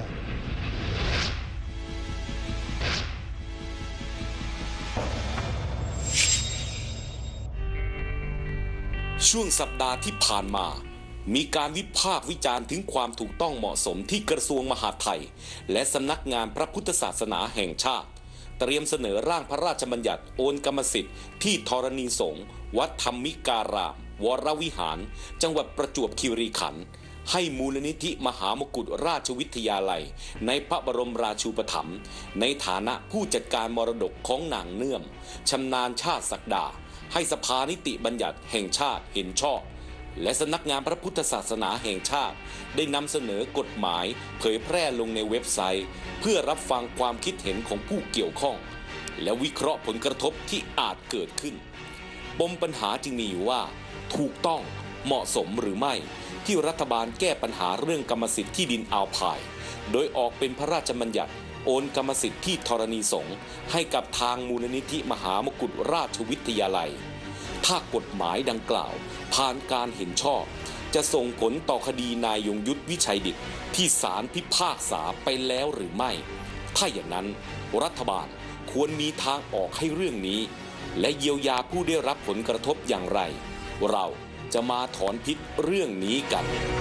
Speaker 3: ช่วงสัปดาห์ที่ผ่านมามีการวิพากษ์วิจารณ์ถึงความถูกต้องเหมาะสมที่กระทรวงมหาดไทยและสำนักงานพระพุทธศาสนาแห่งชาติเตรียมเสนอร่างพระราชบัญญัติโอนกรรมสิทธิ์ที่ธรณีสงฆ์วัดธรรมิการามวรวิหารจังหวัดประจวบคีรีขันธ์ให้มูลนิธิมหามกุฏราชวิทยาลัยในพระบรมราชูปถัมภ์ในฐานะผู้จัดการมรดกของนางเนื่อมชำนาญชาติศักดาให้สภานิติบัญญัติแห่งชาติเห็นชอบและสำนักงานพระพุทธศาสนาแห่งชาติได้นำเสนอกฎหมายเผยแพร่ลงในเว็บไซต์เพื่อรับฟังความคิดเห็นของผู้เกี่ยวข้องและวิเคราะห์ผลกระทบที่อาจเกิดขึ้นปมปัญหาจึงมีอยู่ว่าถูกต้องเหมาะสมหรือไม่ที่รัฐบาลแก้ปัญหาเรื่องกรรมสิทธิ์ที่ดินอ่าวพายโดยออกเป็นพระราชบัญญัติโอนกรรมสิทธิ์ที่ธรณีสงฆ์ให้กับทางมูลนิธิมหามกุฏราชวิทยาลัยถ้ากฎหมายดังกล่าวผ่านการเห็นชอบจะส่งผลต่อคดีนายยงยุทธวิชัยดิษฐ์ที่ศาลพิพากษาไปแล้วหรือไม่ถ้าอย่างนั้นรัฐบาลควรมีทางออกให้เรื่องนี้และเยียวยาผู้ได้รับผลกระทบอย่างไรเราจะมาถอนพิษเรื่องนี้กัน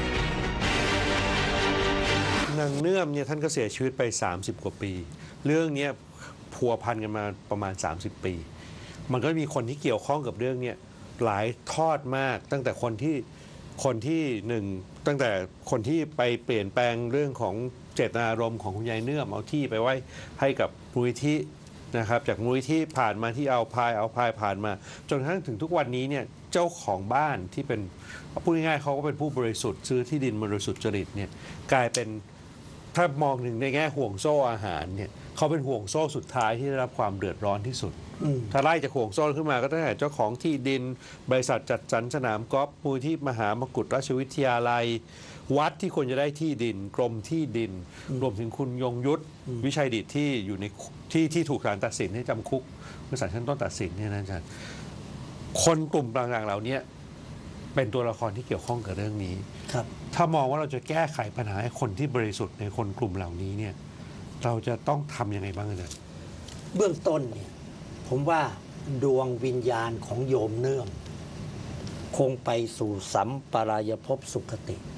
Speaker 1: นางเนื่อมเนี่ยท่านก็เสียชีวิตไปสามสิบกว่าปีเรื่องนี้พัวพันกันมาประมาณสามสิบปีมันก็มีคนที่เกี่ยวข้องกับเรื่องนี้หลายทอดมากตั้งแต่คนที่คนที่หนึ่งตั้งแต่คนที่ไปเปลี่ยนแปลงเรื่องของเจตนารมณ์ของคุณยายเนื่อมเอาที่ไปไว้ให้กับมูลนิธินะครับจากมูลนิธิผ่านมาที่เอาพายเอาพายผ่านมาจนกระทั่งถึงทุกวันนี้เนี่ยเจ้าของบ้านที่เป็นพูดง่ายๆเขาก็เป็นผู้บริสุทธิ์ซื้อที่ดินบริสุทธิ์จริตเนี่ยกลายเป็นถ้ามองถึงในแง่ห่วงโซ่อาหารเนี่ยเขาเป็นห่วงโซ่สุดท้ายที่ได้รับความเดือดร้อนที่สุดถ้าไล่จากห่วงโซ่ขึ้นมาก็ตั้งแต่เจ้าของที่ดินบริษัทจัดสรรสนามกอล์ฟมูลที่มหามกุฏราชวิทยาลัยวัดที่ควรจะได้ที่ดินกรมที่ดินรวมถึงคุณยงยุทธวิชัยดิษฐ์ที่อยู่ในที่ที่ถูกศาลตัดสินให้จำคุกเมื่อศาลชั้นต้นตัดสินเนี่ยนะอาจารย์คนกลุ่มต่างๆเหล่านี้เป็นตัวละครที่เกี่ยวข้องกับเรื่องนี้
Speaker 2: ครับ
Speaker 1: ถ้ามองว่าเราจะแก้ไขปัญหาให้คนที่บริสุทธิ์ในคนกลุ่มเหล่านี้เนี่ยเราจะต้องทำยังไงบ้างอาจารย์
Speaker 2: เบื้องต้นเนี่ยผมว่าดวงวิญญาณของโยมเนื่อมคงไปสู่สัมปรายภพสุคติ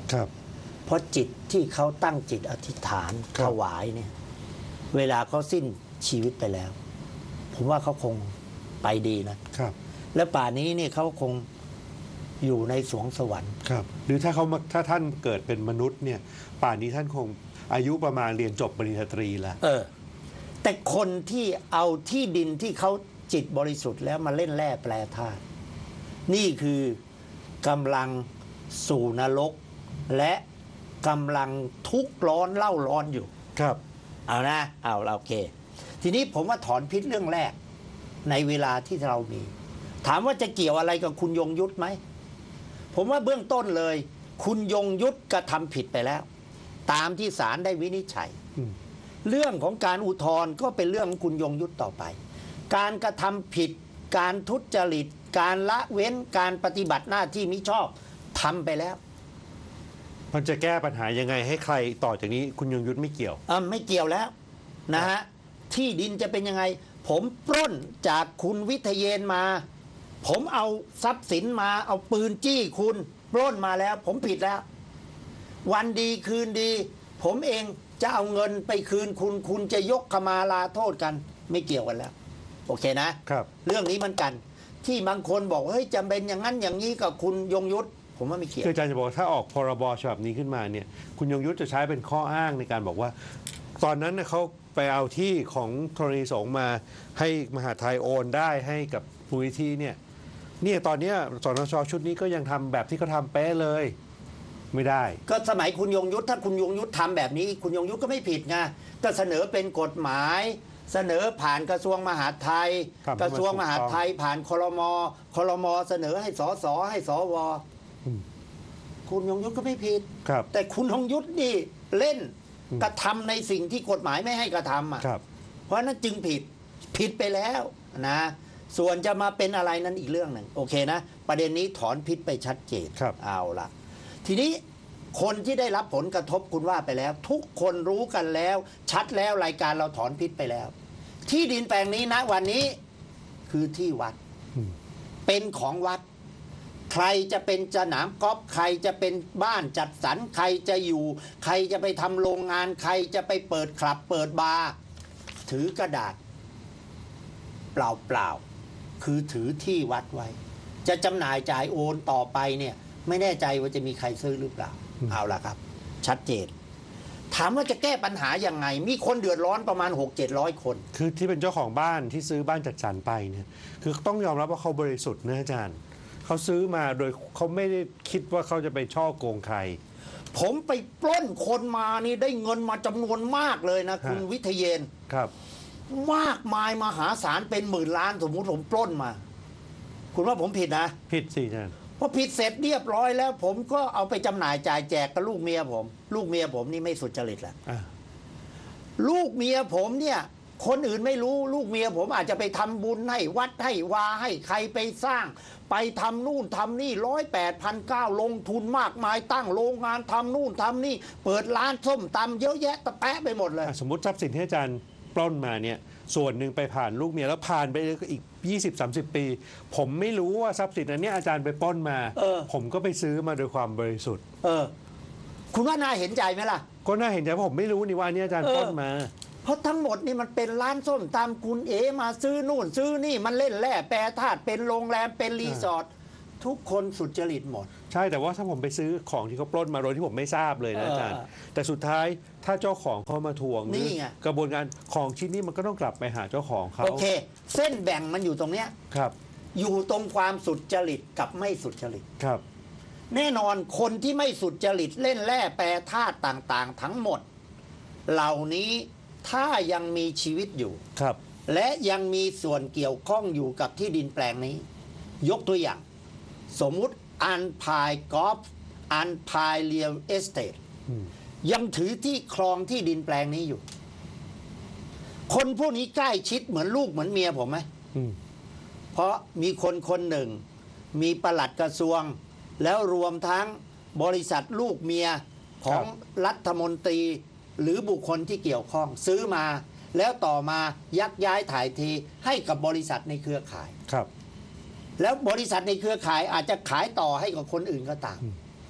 Speaker 1: ครับ
Speaker 2: เพราะจิตที่เขาตั้งจิตอธิษฐาน
Speaker 1: ครับ
Speaker 2: ถวายเนี่ยเวลาเขาสิ้นชีวิตไปแล้ว ผมว่าเขาคงไปดีนะครับ และป่านนี้เนี่ยเขาคงอยู่ในสวงสวรรค์
Speaker 1: ครับ หรือถ้าเขามาถ้าท่านเกิดเป็นมนุษย์เนี่ยป่านนี้ท่านคงอายุประมาณเรียนจบปริญญาตรีแล้ว
Speaker 2: เออ แต่คนที่เอาที่ดินที่เขาจิตบริสุทธิ์แล้วมาเล่นแร่แปรธาตุนี่คือกำลังสู่นรก และกำลังทุกข์ร้อนเล่าร้อนอยู่
Speaker 1: ครับ
Speaker 2: เอานะ เอาเราโอเค ทีนี้ผมว่าถอนพิษเรื่องแรก ในเวลาที่เรามี ถามว่าจะเกี่ยวอะไรกับคุณยงยุทธไหม ผมว่าเบื้องต้นเลย คุณยงยุทธกระทำผิดไปแล้ว ตามที่ศาลได้วินิจฉัย
Speaker 1: อืม
Speaker 2: เรื่องของการอุทธรณ์ก็เป็นเรื่องของคุณยงยุทธต่อไป การกระทำผิด การทุจริต การละเว้นการปฏิบัติหน้าที่มิชอบทำไปแล้ว
Speaker 1: มันจะแก้ปัญหายังไงให้ใครต่อจากนี้คุณยงยุทธไม่เกี่ยว
Speaker 2: อ่ะไม่เกี่ยวแล้วนะฮะที่ดินจะเป็นยังไง ผมปล้นจากคุณวิทยเยนมา ผมเอาทรัพย์สินมาเอาปืนจี้คุณปล้นมาแล้ว ผมผิดแล้ว วันดีคืนดี ผมเองจะเอาเงินไปคืนคุณ คุณจะยกขมาลาโทษกัน ไม่เกี่ยวกันแล้ว โอเคนะครับ เรื่องนี้เหมือนกัน ที่บางคนบอกเฮ้ยจำเป็นอย่างนั้นอย่างนี้กับคุณยงยุทธผมว่าไม่เกี่ยว
Speaker 1: คืออาจารย์จะบอกว่าถ้าออกพรบฉบับนี้ขึ้นมาเนี่ยคุณยงยุทธจะใช้เป็นข้ออ้างในการบอกว่า ตอนนั้นเน่ยเขาไปเอาที่ของธรณีสงฆ์มาให้มหาไทยโอนได้ให้กับมูลนิธิเนี่ยเนี่ยตอนเนี้ยสนชชุดนี้ก็ยังทำแบบที่เขาทำเป๊ะเลยไม่ได้
Speaker 2: ก็สมัยคุณยงยุทธถ้าคุณยงยุทธทำแบบนี้ คุณยงยุทธก็ไม่ผิดไงก็เสนอเป็นกฎหมาย เสนอผ่านกระทรวงมหาดไทย
Speaker 1: ครับ
Speaker 2: กระทรวงมหาดไทย ผ่านคลมคลมเสนอให้สสให้สว
Speaker 1: อืม
Speaker 2: คุณยงยุทธก็ไม่ผิด
Speaker 1: ครับ
Speaker 2: แต่คุณยงยุทธนี่เล่นกระทำในสิ่งที่กฎหมายไม่ให้กระทำอ่ะ
Speaker 1: ครับ
Speaker 2: เพราะนั้นจึงผิดผิดไปแล้วนะส่วนจะมาเป็นอะไรนั้นอีกเรื่องหนึ่งโอเคนะประเด็นนี้ถอนพิษไปชัดเจน
Speaker 1: ครับ
Speaker 2: เอาละทีนี้คนที่ได้รับผลกระทบคุณว่าไปแล้ว ทุกคนรู้กันแล้ว ชัดแล้วรายการเราถอนพิษไปแล้ว ที่ดินแปลงนี้นะวันนี้คือที่วัด
Speaker 1: อืม
Speaker 2: เป็นของวัด ใครจะเป็นสนามกอล์ฟใครจะเป็นบ้านจัดสรรใครจะอยู่ ใครจะไปทำโรงงาน ใครจะไปเปิดคลับเปิดบาร์ถือกระดาษ เปล่าๆคือถือที่วัดไว้ จะจำหน่ายจ่ายโอนต่อไปเนี่ย ไม่แน่ใจว่าจะมีใครซื้อหรือเปล่า เอาละครับ ชัดเจน ถามว่าจะแก้ปัญหายังไง มีคนเดือดร้อนประมาณ หกเจ็ดร้อย คน
Speaker 1: คือที่เป็นเจ้าของบ้านที่ซื้อบ้านจัดสรรไปเนี่ยคือต้องยอมรับว่าเขาบริสุทธิ์นะอาจารย์เขาซื้อมาโดยเขาไม่ได้คิดว่าเขาจะไปช่อโกงใคร
Speaker 2: ผมไปปล้นคนมานี่ได้เงินมาจำนวนมากเลยนะ คุณ
Speaker 1: ฮะ
Speaker 2: วิทยเยน
Speaker 1: ครับ
Speaker 2: มากมายมหาศาลเป็นหมื่นล้านสมมุติผมปล้นมา คุณว่าผมผิดนะ
Speaker 1: ผิดสิอาจารย์
Speaker 2: พอผิดเสร็จเรียบร้อยแล้ว ผมก็เอาไปจำหน่ายจ่ายแจกกับลูกเมียผม ลูกเมียผมนี่ไม่สุจริตแหละ
Speaker 1: อ่ะ
Speaker 2: ลูกเมียผมเนี่ยคนอื่นไม่รู้ลูกเมียผมอาจจะไปทำบุญให้วัดให้วาให้ใครไปสร้าง ไปทำนู่นทำนี่ร้อยแปดพันเก้าลงทุนมากมายตั้งโรงงานทำนู่นทำนี่ เปิดร้านส้มตำเยอะแยะตะแปะไปหมดเลย
Speaker 1: อ่ะสมมติทรัพย์สินที่อาจารย์ปล้นมาเนี่ยส่วนหนึ่งไปผ่านลูกเมียแล้วผ่านไปอีก ยี่สิบสามสิบ ปี ผมไม่รู้ว่าทรัพย์สินอันเนี้ยอาจารย์ไปปล้นมา
Speaker 2: เออ
Speaker 1: ผมก็ไปซื้อมาโดยความบริสุทธิ์
Speaker 2: เออ คุณว่าน่าเห็นใจไหมล่ะ
Speaker 1: ก็น่าเห็นใจเพราะผมไม่รู้นี่ว่าอันนี้อาจารย์
Speaker 2: เออ
Speaker 1: ปล้นมา
Speaker 2: เพราะทั้งหมดนี่มันเป็นร้านส้มตำคุณเอมาซื้อนู่นซื้อนี่มันเล่นแร่แปรธาตุเป็นโรงแรมเป็นรีสอร์ททุกคนสุจริตหมด
Speaker 1: ใช่แต่ว่าถ้าผมไปซื้อของที่เขาปล้นมาโดยที่ผมไม่ทราบเลยนะ
Speaker 2: เออ
Speaker 1: อาจารย์ แต่สุดท้ายถ้าเจ้าของเขามาทวง
Speaker 2: นี่ไง
Speaker 1: กระบวนการของชิ้นนี้มันก็ต้องกลับไปหาเจ้าของเขา
Speaker 2: โอเค เส้นแบ่งมันอยู่ตรงเนี้ย
Speaker 1: ครับ
Speaker 2: อยู่ตรงความสุจริตกับไม่สุจริต
Speaker 1: ครับ
Speaker 2: แน่นอนคนที่ไม่สุจริตเล่นแร่แปรธาตุต่างๆ ทั้งหมด เหล่านี้ถ้ายังมีชีวิตอยู่
Speaker 1: ครับ
Speaker 2: และยังมีส่วนเกี่ยวข้องอยู่กับที่ดินแปลงนี้ ยกตัวอย่าง สมมุติอันพายกอล์ฟอันพายเรียลเอสเตท
Speaker 1: อืม
Speaker 2: ยังถือที่ครองที่ดินแปลงนี้อยู่ คนพวกนี้ใกล้ชิดเหมือนลูกเหมือนเมียผมไหม
Speaker 1: อืม
Speaker 2: เพราะมีคนคนหนึ่ง มีปลัดกระทรวง แล้วรวมทั้งบริษัทลูกเมียของรัฐมนตรี หรือบุคคลที่เกี่ยวข้องซื้อมา แล้วต่อมายักย้ายถ่ายเทให้กับบริษัทในเครือข่าย
Speaker 1: ครับ
Speaker 2: แล้วบริษัทในเครือข่ายอาจจะขายต่อให้กับคนอื่นก็ตาม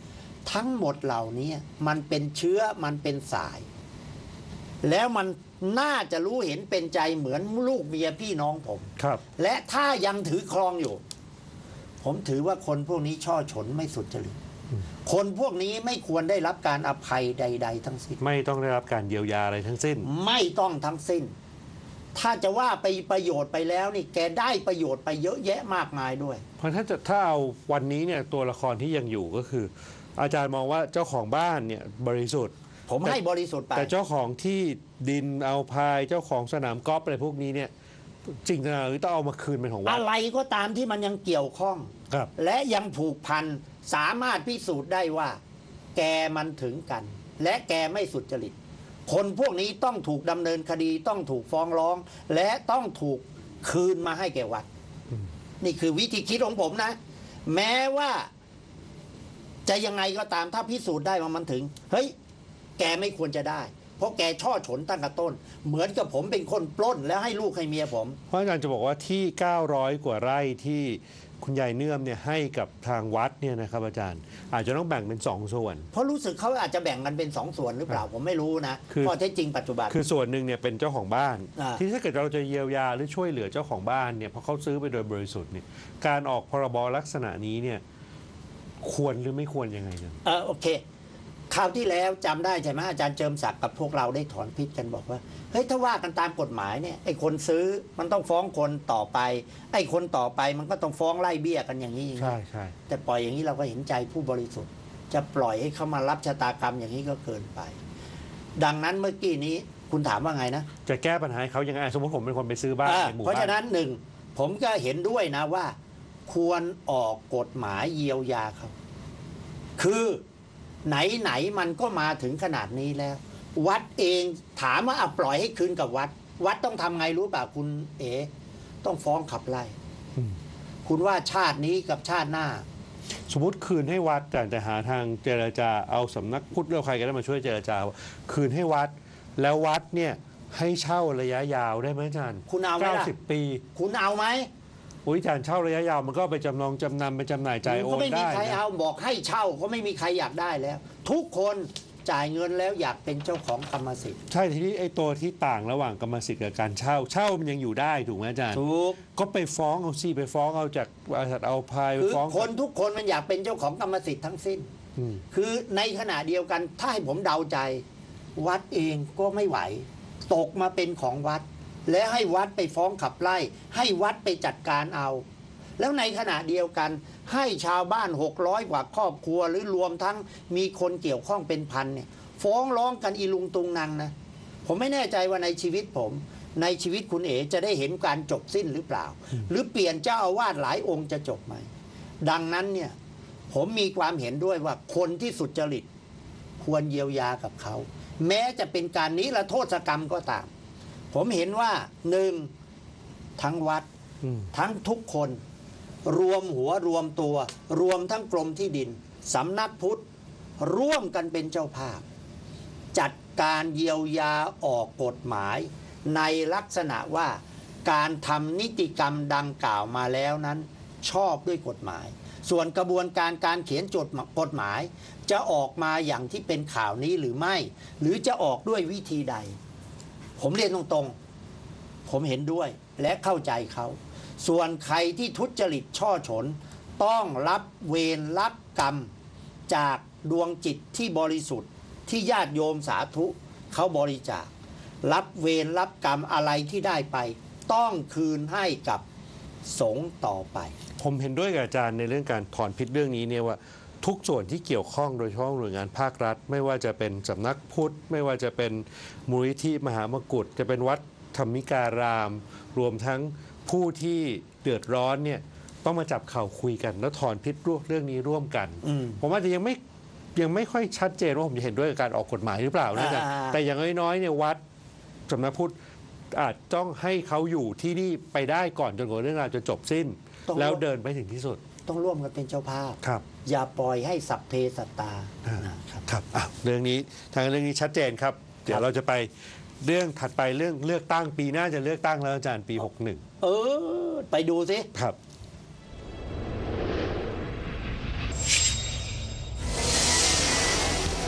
Speaker 2: ทั้งหมดเหล่านี้มันเป็นเชื้อมันเป็นสาย แล้วมันน่าจะรู้เห็นเป็นใจเหมือนลูกเมียพี่น้องผม
Speaker 1: ครับ
Speaker 2: และถ้ายังถือครองอยู่ ผมถือว่าคนพวกนี้ช่อฉนไม่สุจริตคนพวกนี้ไม่ควรได้รับการอภัยใดๆทั้งสิ้น
Speaker 1: ไม่ต้องได้รับการเยียวยาอะไรทั้งสิ้น
Speaker 2: ไม่ต้องทั้งสิ้นถ้าจะว่าไปประโยชน์ไปแล้วนี่แกได้ประโยชน์ไปเยอะแยะมากมายด้วย
Speaker 1: เพราะถ้าจะถ้าเอาวันนี้เนี่ยตัวละครที่ยังอยู่ก็คือ อาจารย์มองว่าเจ้าของบ้านเนี่ยบริสุทธิ์
Speaker 2: ผมให้บริสุทธิ์ไป
Speaker 1: แต่เจ้าของที่ดินเอาพายเจ้าของสนามกอล์ฟอะไรพวกนี้เนี่ยจริงๆแล้วต้องเอามาคืนเป็นของวัด
Speaker 2: อะไรก็ตามที่มันยังเกี่ยวข้องและยังผูกพันสามารถพิสูจน์ได้ว่าแกมันถึงกันและแกไม่สุจริตคนพวกนี้ต้องถูกดำเนินคดีต้องถูกฟ้องร้องและต้องถูกคืนมาให้แก่วัดนี่คือวิธีคิดของผมนะแม้ว่าจะยังไงก็ตามถ้าพิสูจน์ได้ว่ามันถึงเฮ้ยแกไม่ควรจะได้เพราะแกช่อฉนตั้งแต่ต้นเหมือนกับผมเป็นคนปล้นแล้วให้ลูกให้เมียผม
Speaker 1: เพราะอาจารย์จะบอกว่าที่เก้าร้อยกว่าไร่ที่คุณยายเนื่อมเนี่ยให้กับทางวัดเนี่ยนะครับอาจารย์อาจจะต้องแบ่งเป็นสองส่วน
Speaker 2: เพราะรู้สึกเขาอาจจะแบ่งกันเป็นสองส่วนหรือเปล่าผมไม่รู้นะข้อเท็จจริงปัจจุบัน
Speaker 1: คือส่วนหนึ่งเนี่ยเป็นเจ้าของบ้านที่ถ้าเกิดเราจะเยียวยาหรือช่วยเหลือเจ้าของบ้านเนี่ยเพราะเขาซื้อไปโดยบริสุทธิ์เนี่ยการออกพรบลักษณะนี้เนี่ยควรหรือไม่ควรยังไงเนี่ย
Speaker 2: เออโอเคคราวที่แล้วจำได้ใช่ไหมอาจารย์เจิมศักดิ์กับพวกเราได้ถอนพิษกันบอกว่าเฮ้ยถ้าว่ากันตามกฎหมายเนี่ยไอ้คนซื้อมันต้องฟ้องคนต่อไปไอ้คนต่อไปมันก็ต้องฟ้องไล่เบี้ยกันอย่างนี้
Speaker 1: ใช่ใช่
Speaker 2: แต่ปล่อยอย่างนี้เราก็เห็นใจผู้บริสุทธิ์จะปล่อยให้เขามารับชะตากรรมอย่างนี้ก็เกินไปดังนั้นเมื่อกี้นี้คุณถามว่าไงนะ
Speaker 1: จะแก้ปัญหาให้เขายังไงสมมติผมเป็นคนไปซื้อบ้านในหมู่บ้าน
Speaker 2: เพราะฉะนั้นหนึ่งผมก็เห็นด้วยนะว่าควรออกกฎหมายเยียวยาเขาคือไหนไหนมันก็มาถึงขนาดนี้แล้ววัดเองถามว่าเอาปล่อยให้คืนกับวัดวัดต้องทำไงรู้ป่ะคุณเอ๋ต้องฟ้องขับไล่คุณว่าชาตินี้กับชาติหน้า
Speaker 1: สมมติคืนให้วัดแต่จะหาทางเจรจาเอาสำนักพุทธเรื่องใครก็ได้มาช่วยเจรจาคืนให้วัดแล้ววัดเนี่ยให้เช่าระยะยาวได้ไหมอาจารย์
Speaker 2: คุณเอาไหมล่ะ
Speaker 1: เก้าสิบปี
Speaker 2: คุณเอาไหม
Speaker 1: อุ้ยอาจารย์เช่าระยะยาวมันก็ไปจำนองจำนำไปจำหน่ายจ่ายโอนได้ก็
Speaker 2: ไม่มีใครเอาบอกให้เช่าก็ไม่มีใครอยากได้แล้วทุกคนจ่ายเงินแล้วอยากเป็นเจ้าของกรรมสิทธิ์
Speaker 1: ใช่ทีนี้ไอ้ตัวที่ต่างระหว่างกรรมสิทธิ์กับการเช่าเช่ามันยังอยู่ได้ถูกไหมอาจารย์
Speaker 2: ถูก
Speaker 1: ก็ไปฟ้องเอาสิไปฟ้องเอาจากบริษัทเอาพายไปฟ้อง
Speaker 2: คนทุกคนมันอยากเป็นเจ้าของกรรมสิทธิ์ทั้งสิ้นคือในขณะเดียวกันถ้าให้ผมเดาใจวัดเองก็ไม่ไหวตกมาเป็นของวัดและให้วัดไปฟ้องขับไล่ให้วัดไปจัดการเอาแล้วในขณะเดียวกันให้ชาวบ้านหกร้อยกว่าครอบครัวหรือรวมทั้งมีคนเกี่ยวข้องเป็นพันเนี่ยฟ้องร้องกันอีลุงตุงนังนะผมไม่แน่ใจว่าในชีวิตผมในชีวิตคุณเอ๋จะได้เห็นการจบสิ้นหรือเปล่าหรือเปลี่ยนเจ้าอาวาสหลายองค์จะจบไหมดังนั้นเนี่ยผมมีความเห็นด้วยว่าคนที่สุจริตควรเยียวยากับเขาแม้จะเป็นการนิรโทษกรรมก็ตามผมเห็นว่าหนึ่งทั้งวัดทั้งทุกคนรวมหัวรวมตัวรวมทั้งกรมที่ดินสำนักพุทธร่วมกันเป็นเจ้าภาพจัดการเยียวยาออกกฎหมายในลักษณะว่าการทำนิติกรรมดังกล่าวมาแล้วนั้นชอบด้วยกฎหมายส่วนกระบวนการการเขียนจดกฎหมายจะออกมาอย่างที่เป็นข่าวนี้หรือไม่หรือจะออกด้วยวิธีใดผมเรียนตรงๆผมเห็นด้วยและเข้าใจเขาส่วนใครที่ทุจริตช่อฉนต้องรับเวรรับกรรมจากดวงจิตที่บริสุทธิ์ที่ญาติโยมสาธุเขาบริจาครับเวรรับกรรมอะไรที่ได้ไปต้องคืนให้กับสงฆ์ต่อไป
Speaker 1: ผมเห็นด้วยกับอาจารย์ในเรื่องการถอนพิษเรื่องนี้เนี่ยว่าทุกส่วนที่เกี่ยวข้องโดยเฉพาะหน่วยงานภาครัฐไม่ว่าจะเป็นสำนักพุทธไม่ว่าจะเป็นมูลนิธิมหามกุฏจะเป็นวัดธรรมิการามรวมทั้งผู้ที่เดือดร้อนเนี่ยต้องมาจับเข่าคุยกันแล้วถอนพิษเรื่องนี้ร่วมกันผมว่าจะยังไม่ยังไม่ค่อยชัดเจนว่าผมจะเห็นด้วยกับการออกกฎหมายหรือเปล่านะจ๊ะแต่อย่างน้อยๆเนี่ยวัดสำนักพุทธอาจต้องให้เขาอยู่ที่นี่ไปได้ก่อนจนกว่าเรื่องราวจะจบสิ้นแล้วเดินไปถึงที่สุด
Speaker 2: ต้องร่วมกันเป็นเจ้าภาพ
Speaker 1: ครับ
Speaker 2: อย่าปล่อยให้สัพเพสัตตา
Speaker 1: ครับครับเรื่องนี้ทางเรื่องนี้ชัดเจนครับเดี๋ยวเราจะไปเรื่องถัดไปเรื่องเลือกตั้งปีหน้าจะเลือกตั้งแล้วอาจารย์ปีหกสิบเอ็ด
Speaker 2: เออไปดูสิ
Speaker 1: ครับ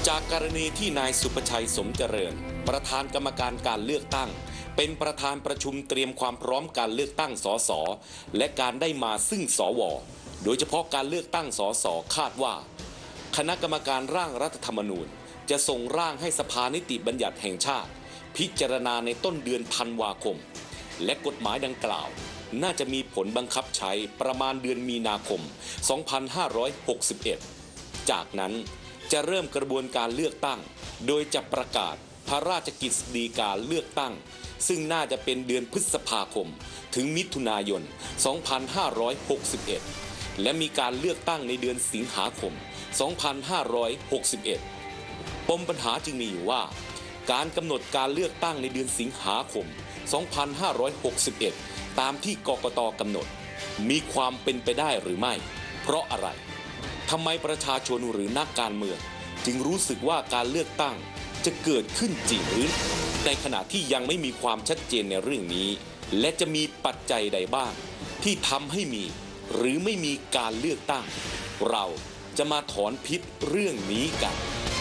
Speaker 3: จากกรณีที่นายสุประชัยสมเจริญประธานกรรมการการเลือกตั้งเป็นประธานประชุมเตรียมความพร้อมการเลือกตั้งสสและการได้มาซึ่งสวโดยเฉพาะการเลือกตั้งสสคาดว่าคณะกรรมการร่างรัฐธรรมนูญจะส่งร่างให้สภานิติบัญญัติแห่งชาติพิจารณาในต้นเดือนธันวาคมและกฎหมายดังกล่าวน่าจะมีผลบังคับใช้ประมาณเดือนมีนาคม สองพันห้าร้อยหกสิบเอ็ด จากนั้นจะเริ่มกระบวนการเลือกตั้งโดยจะประกาศพระราชกฤษฎีกาเลือกตั้งซึ่งน่าจะเป็นเดือนพฤษภาคมถึงมิถุนายน สองพันห้าร้อยหกสิบเอ็ด และมีการเลือกตั้งในเดือนสิงหาคม สองพันห้าร้อยหกสิบเอ็ด ปมปัญหาจึงมีอยู่ว่าการกำหนดการเลือกตั้งในเดือนสิงหาคม สองพันห้าร้อยหกสิบเอ็ด ตามที่กกต.กำหนดมีความเป็นไปได้หรือไม่เพราะอะไรทำไมประชาชนหรือนักการเมืองจึงรู้สึกว่าการเลือกตั้งจะเกิดขึ้นจริงหรือในขณะที่ยังไม่มีความชัดเจนในเรื่องนี้และจะมีปัจจัยใดบ้างที่ทำให้มีหรือไม่มีการเลือกตั้งเราจะมาถอนพิษเรื่องนี้กัน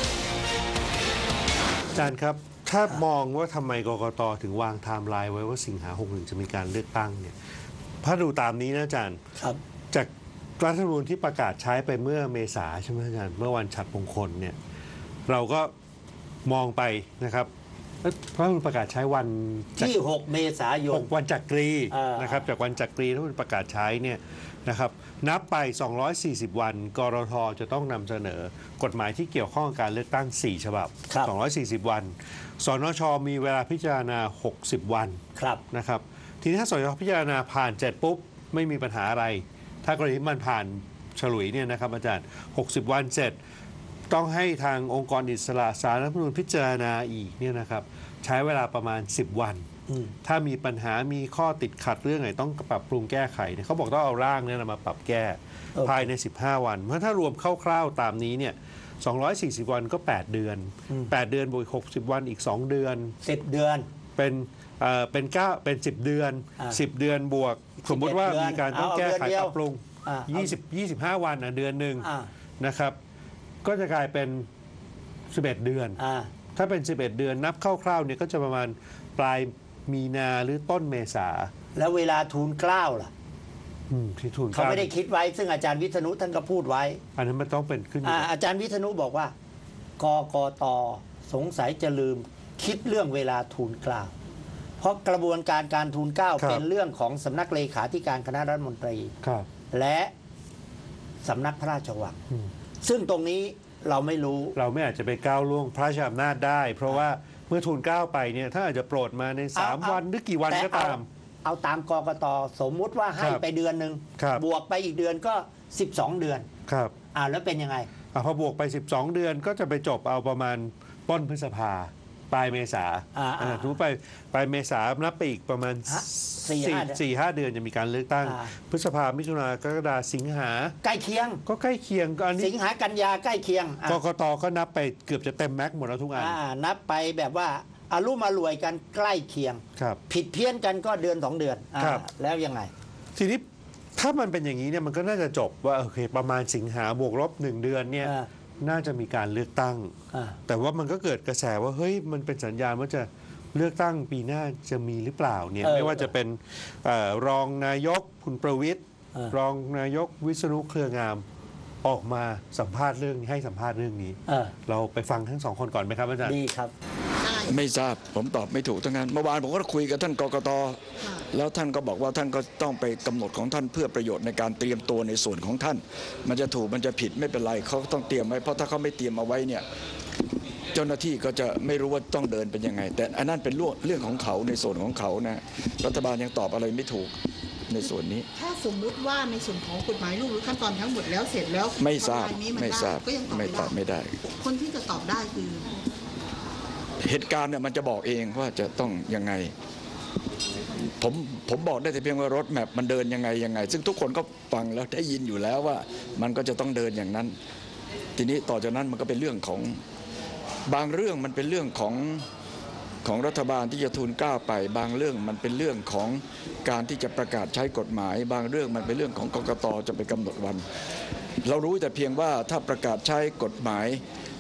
Speaker 1: อาจารย์ครับถ้ามองว่าทำไมกกต.ถึงวางไทม์ไลน์ไว้ว่าสิงหาหกหนึ่งจะมีการเลือกตั้งเนี่ยถ้าดูตามนี้นะอาจารย์
Speaker 2: ครับ
Speaker 1: จากรัฐธรรมนูญที่ประกาศใช้ไปเมื่อเมษาใช่ไหมอาจารย์เมื่อวันฉัตรมงคลเนี่ยเราก็มองไปนะครับเพราะมันประกาศใช้วัน
Speaker 2: ที่หกเมษายน
Speaker 1: วันจักรีนะครับจากวันจักรีที่มันประกาศใช้เนี่ยนะครับนับไปสองร้อยสี่สิบวันกรท.จะต้องนำเสนอกฎหมายที่เกี่ยวข้องกับการเลือกตั้งสี่ฉบับสองร้อยสี่สิบวันสนช.มีเวลาพิจารณาหกสิบวันนะครับทีนี้ถ้าสนช.พิจารณาผ่านเสร็จปุ๊บไม่มีปัญหาอะไรถ้ากรณีที่มันผ่านฉลุยเนี่ยนะครับอาจารย์หกสิบวันเสร็จต้องให้ทางองค์กรอิสระศาลรัฐธรรมนูญพิจารณาอีกเนี่ยนะครับใช้เวลาประมาณสิบวันถ้ามีปัญหามีข้อติดขัดเรื่องไหนต้องปรับปรุงแก้ไขเนี่ยเขาบอกต้องเอาร่างเนี่ยมาปรับแก้ภายในสิบห้าวันเพราะถ้ารวมคร่าวๆตามนี้เนี่ยสองร้อยสี่สิบวันก็แปดเดือนแปดเดือนบวกหกสิบวันอีกสองเดือน
Speaker 2: สิบเดือน
Speaker 1: เป็นเอ่อเป็นเก้าเป็นสิบเดือนสิบเดือนบวกสมมุติว่ามีการต้องแก้ไขปรับปรุงยี่สิบ ยี่สิบห้าวันอ่ะเดือนหนึ่งนะครับก็จะกลายเป็นสิบเอ็ดเดือนถ้าเป็นสิบเอ็ดเดือนนับคร่าวๆเนี่ยก็จะประมาณปลายมีนาหรือต้นเมษา
Speaker 2: แล้วเวลาทูลเกล้าล่ะ
Speaker 1: ที่ทูล
Speaker 2: เขาไม่ได้คิดไว้ซึ่งอาจารย์วิษณุท่านก็พูดไว้
Speaker 1: อันนั้นมันต้องเป็นขึ้น
Speaker 2: อาจารย์วิษณุบอกว่ากกต.สงสัยจะลืมคิดเรื่องเวลาทูลเกล้าเพราะกระบวนการการทูลเกล้าเป็นเรื่องของสำนักเลขาธิการคณะรัฐมนตรีและสำนักพระราชวังซึ่งตรงนี้เราไม่รู้
Speaker 1: เราไม่อาจจะไปก้าวล่วงพระราชอำนาจได้เพราะว่าเมื่อทูลเกล้าไปเนี่ยถ้าอาจจะโปรดมาในสามวันหรือกี่วันก็ตาม
Speaker 2: เอาตามกกต.สมมุติว่าให้ไปเดือนหนึ่งบวกไปอีกเดือนก็สิบสองเดือน
Speaker 1: ครับ
Speaker 2: อ่าแล้วเป็นยังไง
Speaker 1: อ่าพอบวกไปสิบสองเดือนก็จะไปจบเอาประมาณต้นพฤษภาปลายเมษาอ่าทุกไปปลายเมษานับไปอีกประมาณสี่ห้าเดือนจะมีการเลือกตั้งพฤษภามิถุนากรกฎาสิงหา
Speaker 2: ใกล้เคียง
Speaker 1: ก็ใกล้เคียงอันนี้
Speaker 2: สิงหากันยาใกล้เคียง
Speaker 1: กกต.ก็นับไปเกือบจะเต็มแม็กหมดแล้วทุกอัน
Speaker 2: นับไปแบบว่าอารุ่มอรวยกันใกล้เคียงผิดเพี้ยนกันก็เดือนสองเดือนแล้วยังไง
Speaker 1: ทีนี้ถ้ามันเป็นอย่างนี้เนี่ยมันก็น่าจะจบว่าโอเคประมาณสิงหาบวกลบหนึ่งเดือนเนี่ยน่าจะมีการเลือกตั้งแต่ว่ามันก็เกิดกระแสว่าเฮ้ยมันเป็นสัญญาณว่าจะเลือกตั้งปีหน้าจะมีหรือเปล่าเนี่ยไม่ว่าจะเป็นรองนายกคุณประวิตรรองนายกวิษณุเครืองามออกมาสัมภาษณ์เรื่องให้สัมภาษณ์เรื่องนี้เราไปฟังทั้งสองคนก่อนไหมครับอาจารย์
Speaker 2: ดีครับ
Speaker 6: ไม่ทราบผมตอบไม่ถูกทั้งนั้นเมื่อวานผมก็คุยกับท่านกกต.แล้วท่านก็บอกว่าท่านก็ต้องไปกำหนดของท่านเพื่อประโยชน์ในการเตรียมตัวในส่วนของท่านมันจะถูกมันจะผิดไม่เป็นไรเขาต้องเตรียมไว้เพราะถ้าเขาไม่เตรียมเอาไว้เนี่ยเจ้าหน้าที่ก็จะไม่รู้ว่าต้องเดินเป็นยังไงแต่อันนั้นเป็นเรื่องของเขาในส่วนของเขานะรัฐบาลยังตอบอะไรไม่ถูกในส่วนนี้
Speaker 7: ถ้าสมมุติว่าในส่วนของกฎหมายลูกหรือขั้นตอนทั้งหมดแล้วเสร็จแล้ว
Speaker 6: ไม่ทราบไม่ทราบ
Speaker 7: ก็ยัง
Speaker 6: ตอบไม่ได้
Speaker 7: คนที่จะตอบได้คือ
Speaker 6: เหตุการณ์เนี่ยมันจะบอกเองว่าจะต้องยังไงผมผมบอกได้แต่เพียงว่ารถแมพมันเดินยังไงยังไงซึ่งทุกคนก็ฟังแล้วได้ยินอยู่แล้วว่ามันก็จะต้องเดินอย่างนั้นทีนี้ต่อจากนั้นมันก็เป็นเรื่องของบางเรื่องมันเป็นเรื่องของของรัฐบาลที่จะทูลเกล้าไปบางเรื่องมันเป็นเรื่องของการที่จะประกาศใช้กฎหมายบางเรื่องมันเป็นเรื่องของกกต.จะไปกำหนดวันเรารู้แต่เพียงว่าถ้าประกาศใช้กฎหมาย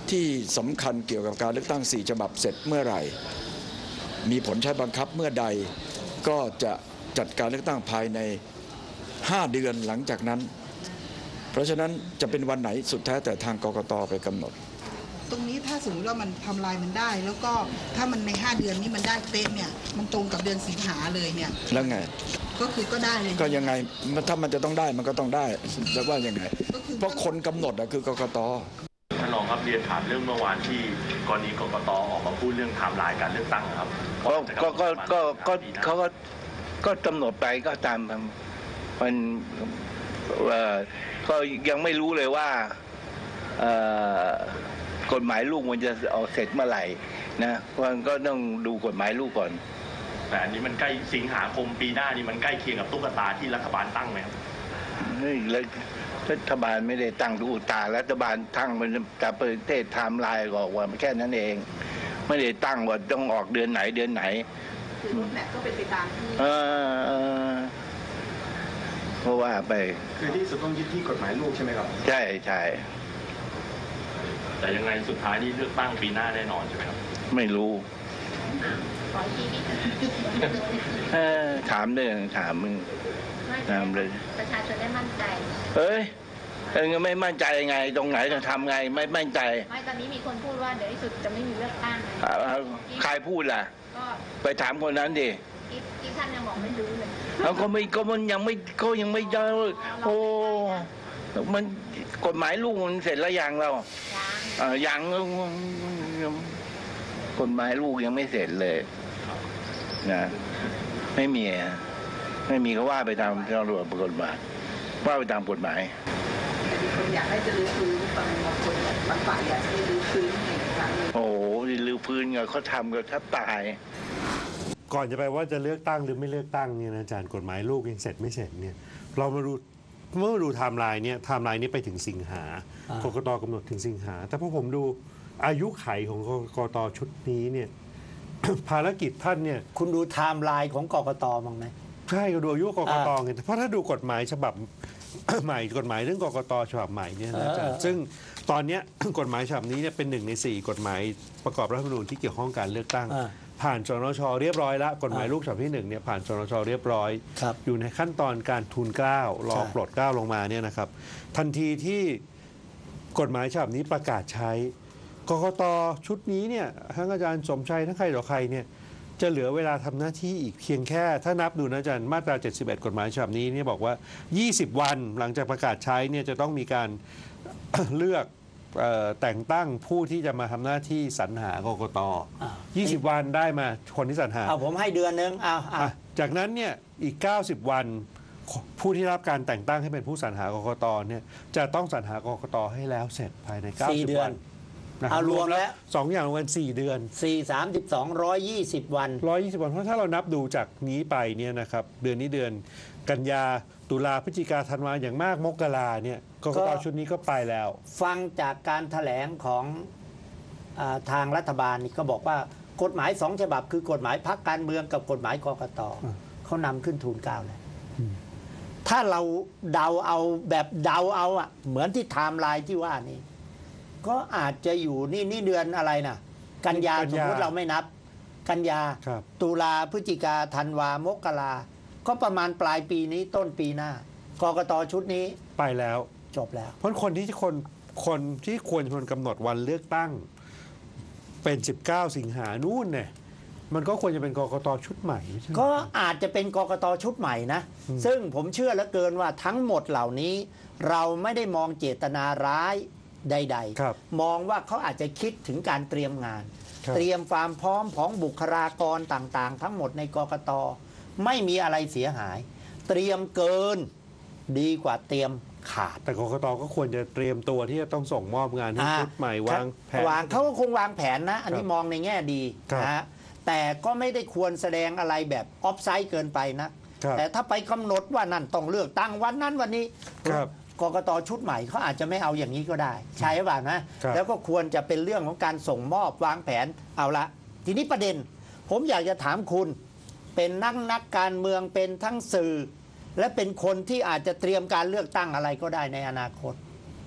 Speaker 6: ที่สำคัญเกี่ยวกับการเลือกตั้งสี่ฉบับเสร็จเมื่อไหร่มีผลใช้บังคับเมื่อใดก็จะจัดการเลือกตั้งภายในห้าเดือนหลังจากนั้นเพราะฉะนั้นจะเป็นวันไหนสุดแท้แต่ทางกกตไปกำหนด
Speaker 7: ตรงนี้ถ้าสมมติว่ามันทำลายมันได้แล้วก็ถ้ามันในห้าเดือนนี้มันได้เป๊ะเนี่ยมันตรงกับเดือนสิงหาเลยเนี่ย
Speaker 6: แล้วไง
Speaker 7: ก็คือก็ได้เลย
Speaker 6: ก็ยังไงถ้ามันจะต้องได้มันก็ต้องได้แล้วว่ายังไงเพราะคนกำหนดอะคือกกต
Speaker 8: ท่านรองครับเรียนถามเรื่องเมื่อวานที่กรณีกกตออกมาพูดเรื่องไทม์ไลน์การเลือกตั้งครับ
Speaker 9: ก็ก็ก็ก็เขาก็ก็กำหนดไปก็ตามมันก็ยังไม่รู้เลยว่ากฎหมายลูกมันจะออกเสร็จเมื่อไหร่นะมันก็ต้องดูกฎหมายลูกก่อน
Speaker 8: แต่อันนี้มันใกล้สิงหาคมปีหน้านี่มันใกล้เคียงกับตุ๊กตาที่รัฐบาลตั้งไหมครับ
Speaker 9: เฮ้ยรัฐบาลไม่ได้ตั้งตุ๊กตารัฐบาลตั้งมันจะประเทศไทม์ไลน์ออกว่าแค่นั้นเองไม่ได้ตั้งว่าต้องออกเดือนไหนเดือนไหน
Speaker 7: คือรถแมพก็เป็นไปตามที่
Speaker 9: เออเพราะว่าไป
Speaker 8: คือที่สุดต้องยึดที่กฎหมายลูกใช่ไหมครับ
Speaker 9: ใช่ใช่
Speaker 8: แต่ยังไงสุดท้ายนี่เลือกตั้งปีหน้าแน่นอนใช่ไหมครับ
Speaker 9: ไม่รู้ถามเลยถามมึงถามเลย
Speaker 10: ประชาชนได้มั่นใจ
Speaker 9: เฮ้ยเออไม่มั่นใจยังไงตรงไหนจะทำไงไม่มั่นใจ
Speaker 10: ไม่ตอนนี้มีคนพูดว่าเดี๋ยวที่สุดจะไม่มีเลือกตั้ง
Speaker 9: ใครพูดล่ะไปถามคนนั้นดิ
Speaker 10: ที่ท่านยังบอกไม่รู้เลย
Speaker 9: เขาก็ไม่ก็มันยังไม่เขายังไม่ได้โอ้มันกฎหมายลูกมันเสร็จแล้วยังเรายังกฎหมายลูกยังไม่เสร็จเลยนะไม่มีไม่มีก็ว่าไปตามตำรวจกฎหมายว่าไปตามกฎหมาย
Speaker 7: คนอยากให้จะรื้อฟื้นบางคนบางฝ่ายอยากจะรื้อฟื้น
Speaker 9: โอ้โหรื้อฟื้นเนี่ยเขาทำกันแทบตาย
Speaker 1: ก่อนจะไปว่าจะเลือกตั้งหรือไม่เลือกตั้งเนี่ยนะอาจารย์กฎหมายลูกยังเสร็จไม่เสร็จเนี่ยเรามาดูเมื่อดูไทม์ไลน์เนี่ยไทม์ไลน์นี้ไปถึงสิงหากกตกำหนดถึงสิงหาแต่พอผมดูอายุไขของกกตชุดนี้เนี่ยภารกิจท่านเนี่ย
Speaker 2: คุณดูไทม์ไลน์ของกกตมั้งไหม
Speaker 1: ใช่ก็ดูอายุกกตไงเพราะถ้าดูกฎหมายฉบับใหม่กฎหมายเรื่องกกตฉบับใหม่เนี่ยนะอาจารย์ซึ่งตอนนี้กฎหมายฉบับนี้เนี่ยเป็นหนึ่งในสี่กฎหมายประกอบรัฐธรรมนูญที่เกี่ยวข้องการเลือกตั้งผ่านสนช.เรียบร้อยแล้วกฎหมายลูกฉบับที่หนึ่งเนี่ยผ่านสนช.เรียบร้อยอยู่ในขั้นตอนการทูลเกล้ารอปลดเกล้าลงมาเนี่ยนะครับทันทีที่กฎหมายฉบับนี้ประกาศใช้กกตชุดนี้เนี่ยทั้งอาจารย์สมชัยทั้งใครต่อใครเนี่ยจะเหลือเวลาทำหน้าที่อีกเพียงแค่ถ้านับดูนะอาจารย์มาตราเจ็ดสิบเอ็ดกฎหมายฉบับนี้เนี่ยบอกว่ายี่สิบวันหลังจากประกาศใช้เนี่ยจะต้องมีการเลือกแต่งตั้งผู้ที่จะมาทำหน้าที่สรรหากกตยี่สิบวันได้มาคนที่สรรหา
Speaker 2: เอาผมให้เดือนนึงเอา
Speaker 1: จากนั้นเนี่ยอีกเก้าสิบวันผู้ที่รับการแต่งตั้งให้เป็นผู้สรรหากกตเนี่ยจะต้องสรรหากกตให้แล้วเสร็จภายในเก้าสิบวัน
Speaker 2: เอารวมแล้ว
Speaker 1: สองอย่างรวมกันสี่เดือน
Speaker 2: สี่สามสิบสองร้อยยี่สิบวัน
Speaker 1: ร้อยยี่สิบวันเพราะถ้าเรานับดูจากนี้ไปเนี่ยนะครับเดือนนี้เดือนกันยาตุลาพฤศจิกาธันวาอย่างมากมกราเนี่ยกกตชุดนี้ก็ไปแล้ว
Speaker 2: ฟังจากการแถลงของทางรัฐบาลนี่ก็บอกว่ากฎหมายสองฉบับคือกฎหมายพรรคการเมืองกับกฎหมายกกตเขานำขึ้นทูลเกล้าเลยถ้าเราเดาเอาแบบเดาเอาอ่ะเหมือนที่ไทม์ไลน์ที่ว่านี่ก็อาจจะอยู่นี่นี่เดือนอะไรนะกันยาสมมติเราไม่นับกันยาตุลาพฤศจิกาธันวามกราก็ประมาณปลายปีนี้ต้นปีหน้ากกตชุดนี้
Speaker 1: ไปแล้ว
Speaker 2: จบแล้ว
Speaker 1: เพราะคนที่คนคนที่ควรจะกำหนดวันเลือกตั้งเป็นสิบเก้าสิงหานู่นเนี่ยมันก็ควรจะเป็นกกตชุดใหม่
Speaker 2: ก็อาจจะเป็นกกตชุดใหม่นะซึ่งผมเชื่อเหลือเกินว่าทั้งหมดเหล่านี้เราไม่ได้มองเจตนาร้ายใดๆมองว่าเขาอาจจะคิดถึงการเตรียมงานเตรียมความพร้อมของบุคลากรต่างๆทั้งหมดในกกตไม่มีอะไรเสียหายเตรียมเกินดีกว่าเตรียมขาด
Speaker 1: แต่กกตก็ควรจะเตรียมตัวที่จะต้องส่งมอบงานให้ชุดใหม่วางแผน
Speaker 2: วางเขาก็คงวางแผนนะอันนี้มองในแง่ดีนะแต่ก็ไม่ได้ควรแสดงอะไรแบบออฟไซด์เกินไปนะแต่ถ้าไปกำหนดว่านั่นต้องเลือกตั้งวันนั้นวันนี้กกตชุดใหม่เขาอาจจะไม่เอาอย่างนี้ก็ได้ใช่ป่ะนะแล้วก็ควรจะเป็นเรื่องของการส่งมอบวางแผนเอาละทีนี้ประเด็นผมอยากจะถามคุณเป็นนักนักการเมืองเป็นทั้งสื่อและเป็นคนที่อาจจะเตรียมการเลือกตั้งอะไรก็ได้ในอนาคต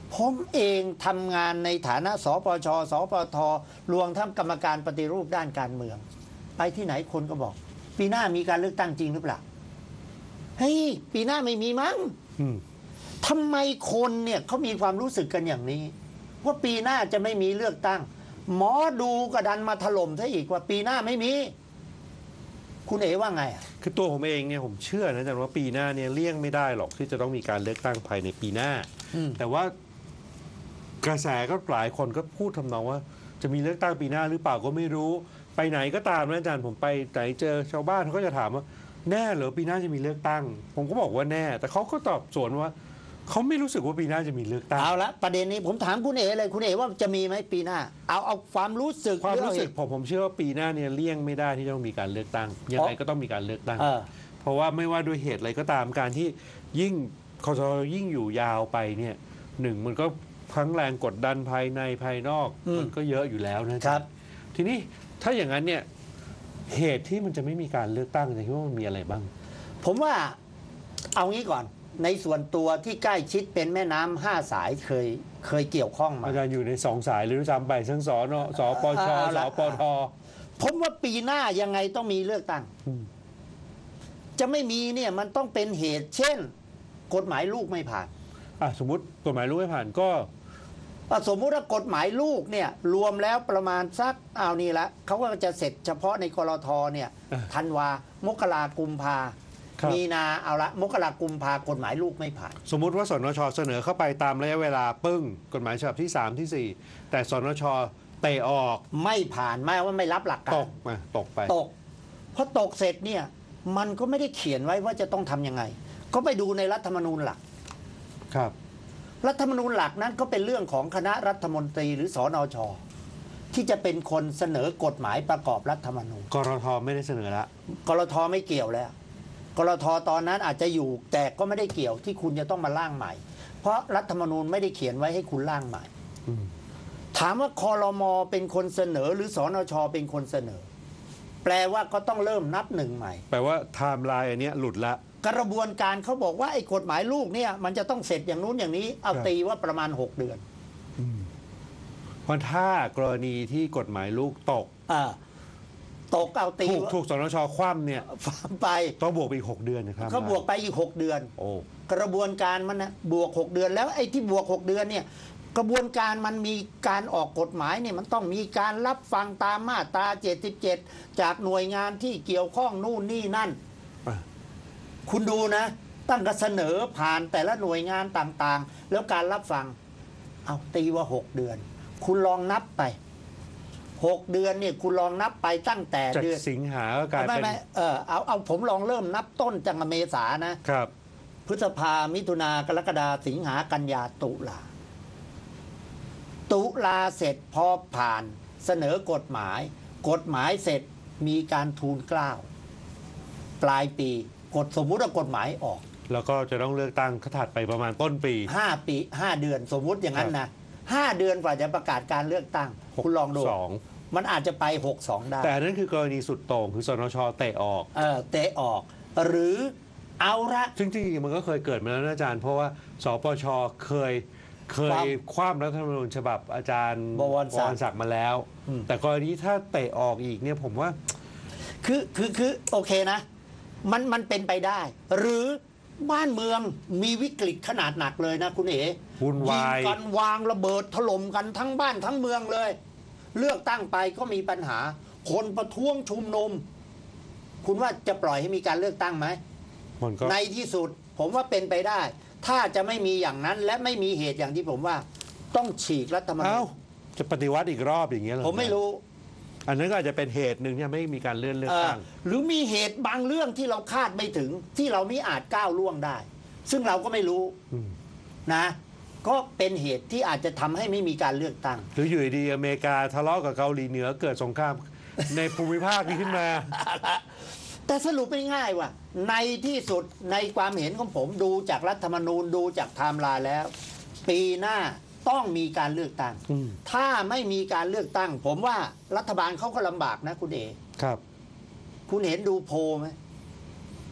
Speaker 2: ผมเองทำงานในฐานะสปชสปทรวมทั้งกรรมการปฏิรูปด้านการเมืองไปที่ไหนคนก็บอก ปีหน้ามีการเลือกตั้งจริงหรือเปล่าเฮ้ยปีหน้าไม่มีมั้งทำไมคนเนี่ยเขามีความรู้สึกกันอย่างนี้ว่าปีหน้าจะไม่มีเลือกตั้งหมอดูก็ดันมาถล่มซะอีกว่าปีหน้าไม่มีคุณเอ๋ว่าไงอ่ะ
Speaker 1: คือตัวผมเองเนี่ยผมเชื่อนะอาจารย์ว่าปีหน้าเนี่ยเลี่ยงไม่ได้หรอกที่จะต้องมีการเลือกตั้งภายในปีหน้าแต่ว่ากระแสก็หลายคนก็พูดทำนองว่าจะมีเลือกตั้งปีหน้าหรือเปล่าก็ไม่รู้ไปไหนก็ตามนะอาจารย์ผมไปไหนเจอชาวบ้านเขาก็จะถามว่าแน่เหรอปีหน้าจะมีเลือกตั้งผมก็บอกว่าแน่แต่เขาก็ตอบสวนว่าเขาไม่รู้สึกว่าปีหน้าจะมีเลือกตั้ง
Speaker 2: เอาละประเด็นนี้ผมถามคุณเอ๋เลยคุณเอ๋ว่าจะมีไหมปีหน้าเอาเอาความรู้สึก
Speaker 1: ความรู้สึกผมผมเชื่อว่าปีหน้าเนี่ยเลี่ยงไม่ได้ที่ต้องมีการเลือกตั้งยังไงก็ต้องมีการเลือกตั้งเพราะว่าไม่ว่าด้วยเหตุอะไรก็ตามการที่ยิ่งคสช.ยิ่งอยู่ยาวไปเนี่ยหนึ่งมันก็ทั้งแรงกดดันภายในภายนอกมันก็เยอะอยู่แล้วนะครับทีนี้ถ้าอย่างนั้นเนี่ยเหตุที่มันจะไม่มีการเลือกตั้งจะคิดว่ามันมีอะไรบ้าง
Speaker 2: ผมว่าเอางี้ก่อนในส่วนตัวที่ใกล้ชิดเป็นแม่น้ำห้าสายเคยเคยเกี่ยวข้องมา
Speaker 1: อาจารย์อยู่ในสองสายหรือจำไปทั้งสนสปชสปท
Speaker 2: ผมว่าปีหน้ายังไงต้องมีเลือกตั้งจะไม่มีเนี่ยมันต้องเป็นเหตุเช่นกฎหมายลูกไม่ผ่าน
Speaker 1: อ่ะสมมุติกฎหมายลูกไม่ผ่านก็
Speaker 2: สมมุติว่ากฎหมายลูกเนี่ยรวมแล้วประมาณสักเอานี่ละเขาก็จะเสร็จเฉพาะในกรทเนี่ยธันวามกรากุมภามีนาเอาละมกรากุมภากฎหมายลูกไม่ผ่าน
Speaker 1: สมมุติว่าสนชเสนอเข้าไปตามระยะเวลาปึ้งกฎหมายฉบับที่สามที่สี่แต่สนชเตะออก
Speaker 2: ไม่ผ่านไม่ว่าไม่รับหลักการ
Speaker 1: ตกมาตกไป
Speaker 2: ตกพอตกเสร็จเนี่ยมันก็ไม่ได้เขียนไว้ว่าจะต้องทำยังไงก็ไปดูในรัฐธรรมนูญหลัก
Speaker 1: ครับ
Speaker 2: รัฐธรรมนูญหลักนั้นก็เป็นเรื่องของคณะรัฐมนตรีหรือสนชที่จะเป็นคนเสนอกฎหมายประกอบรัฐธรรมนูญ
Speaker 1: กรทไม่ได้เสนอละ
Speaker 2: กรทไม่เกี่ยวแล้วกรทตอนนั้นอาจจะอยู่แต่ก็ไม่ได้เกี่ยวที่คุณจะต้องมาร่างใหม่เพราะรัฐธรรมนูญไม่ได้เขียนไว้ให้คุณร่างใหม่ถามว่าครม.เป็นคนเสนอหรือสนช.เป็นคนเสนอแปลว่าก็ต้องเริ่มนับหนึ่งใหม่
Speaker 1: แปลว่าไทม์ไลน์อันนี้หลุดละ
Speaker 2: กระบวนการเขาบอกว่าไอ้กฎหมายลูกเนี่ยมันจะต้องเสร็จอย่างนู้นอย่างนี้เอาตีว่าประมาณหกเดือน
Speaker 1: เพราะถ้ากรณีที่กฎหมายลูกตก
Speaker 2: อ่าตกเอาตี
Speaker 1: ถูกถูกสนช.คว่ำเนี่ย
Speaker 2: ไป
Speaker 1: ต้องบวกไปอีกหกเดือนนะครับ
Speaker 2: เขาบวกไปอีกหกเดือน
Speaker 1: โอ้
Speaker 2: กระบวนการมันนะบวกหกเดือนแล้วไอ้ที่บวกหกเดือนเนี่ยกระบวนการมันมีการออกกฎหมายเนี่ยมันต้องมีการรับฟังตามมาตราเจ็ดสิบเจ็ดจากหน่วยงานที่เกี่ยวข้องนู่นนี่นั่นคุณดูนะตั้งแต่เสนอผ่านแต่ละหน่วยงานต่างๆแล้วการรับฟังเอาตีว่าหกเดือนคุณลองนับไปหกเดือนเนี่ยคุณลองนับไปตั้งแต่เดือน
Speaker 1: สิงหาก็กลายเป็น
Speaker 2: ไม่เออเอาเอาผมลองเริ่มนับต้นจากเมษานะครับพฤษภามิถุนากรกฎาสิงหากันยาตุลาตุลาเสร็จพอผ่านเสนอกฎหมายกฎหมายเสร็จมีการทูลเกล้าปลายปีกฎสมมุติว่ากฎหมายออก
Speaker 1: แล้วก็จะต้องเลือกตั้งถัดไปประมาณต้นปี
Speaker 2: ห้าปีห้าเดือนสมมุติอย่างนั้นนะห้าเดือนกว่าจะประกาศการเลือกตั้งคุณลองดูมันอาจจะไปหกสองได้
Speaker 1: แต่นั่นคือกรณีสุดโต่งคือสนช.เตะออก
Speaker 2: เออเตะออกหรือเอาละ
Speaker 1: จริงๆมันก็เคยเกิดมาแล้วนะอาจารย์เพราะว่าสปช.เคยเคยคว่ำรัฐธรรมนูญฉบับอาจารย์
Speaker 2: บวร
Speaker 1: ศักดิ์มาแล้วแต่กรณีถ้าเตะออกอีกเนี่ยผมว่า
Speaker 2: คือคือคือโอเคนะมันมันเป็นไปได้หรือบ้านเมืองมีวิกฤตขนาดหนักเลยนะคุณเอ๋
Speaker 1: วุ่นวาย
Speaker 2: ยิงกันวางระเบิดถล่มกันทั้งบ้านทั้งเมืองเลยเลือกตั้งไปก็มีปัญหาคนประท้วงชุมนุมคุณว่าจะปล่อยให้มีการเลือกตั้งไหมในที่สุดผมว่าเป็นไปได้ถ้าจะไม่มีอย่างนั้นและไม่มีเหตุอย่างที่ผมว่าต้องฉีกรัฐธรรมนูญ
Speaker 1: จะปฏิวัติอีกรอบอย่างเงี้ยหรอ
Speaker 2: ผมไม่รู้
Speaker 1: อันนั้นก็อาจจะเป็นเหตุหนึ่งที่ไม่มีการเลื่อนเลือกตั้ง
Speaker 2: หรือมีเหตุบางเรื่องที่เราคาดไม่ถึงที่เราไม่อาจก้าวล่วงได้ซึ่งเราก็ไม่รู้นะก็เป็นเหตุที่อาจจะทำให้ไม่มีการเลือกตั้ง
Speaker 1: หรืออยู่ดีอเมริกาทะเลาะกับเกาหลีเหนือเกิดสงครามในภูมิภาคนี้ขึ้นมา
Speaker 2: แต่สรุปง่ายๆว่าในที่สุดในความเห็นของผมดูจากรัฐธรรมนูญดูจากไทม์ไลน์แล้วปีหน้าต้องมีการเลือกตั้งถ้าไม่มีการเลือกตั้งผมว่ารัฐบาลเขาก็ลำบากนะคุณเอ๋
Speaker 1: ครับ
Speaker 2: คุณเห็นดูโพลไหม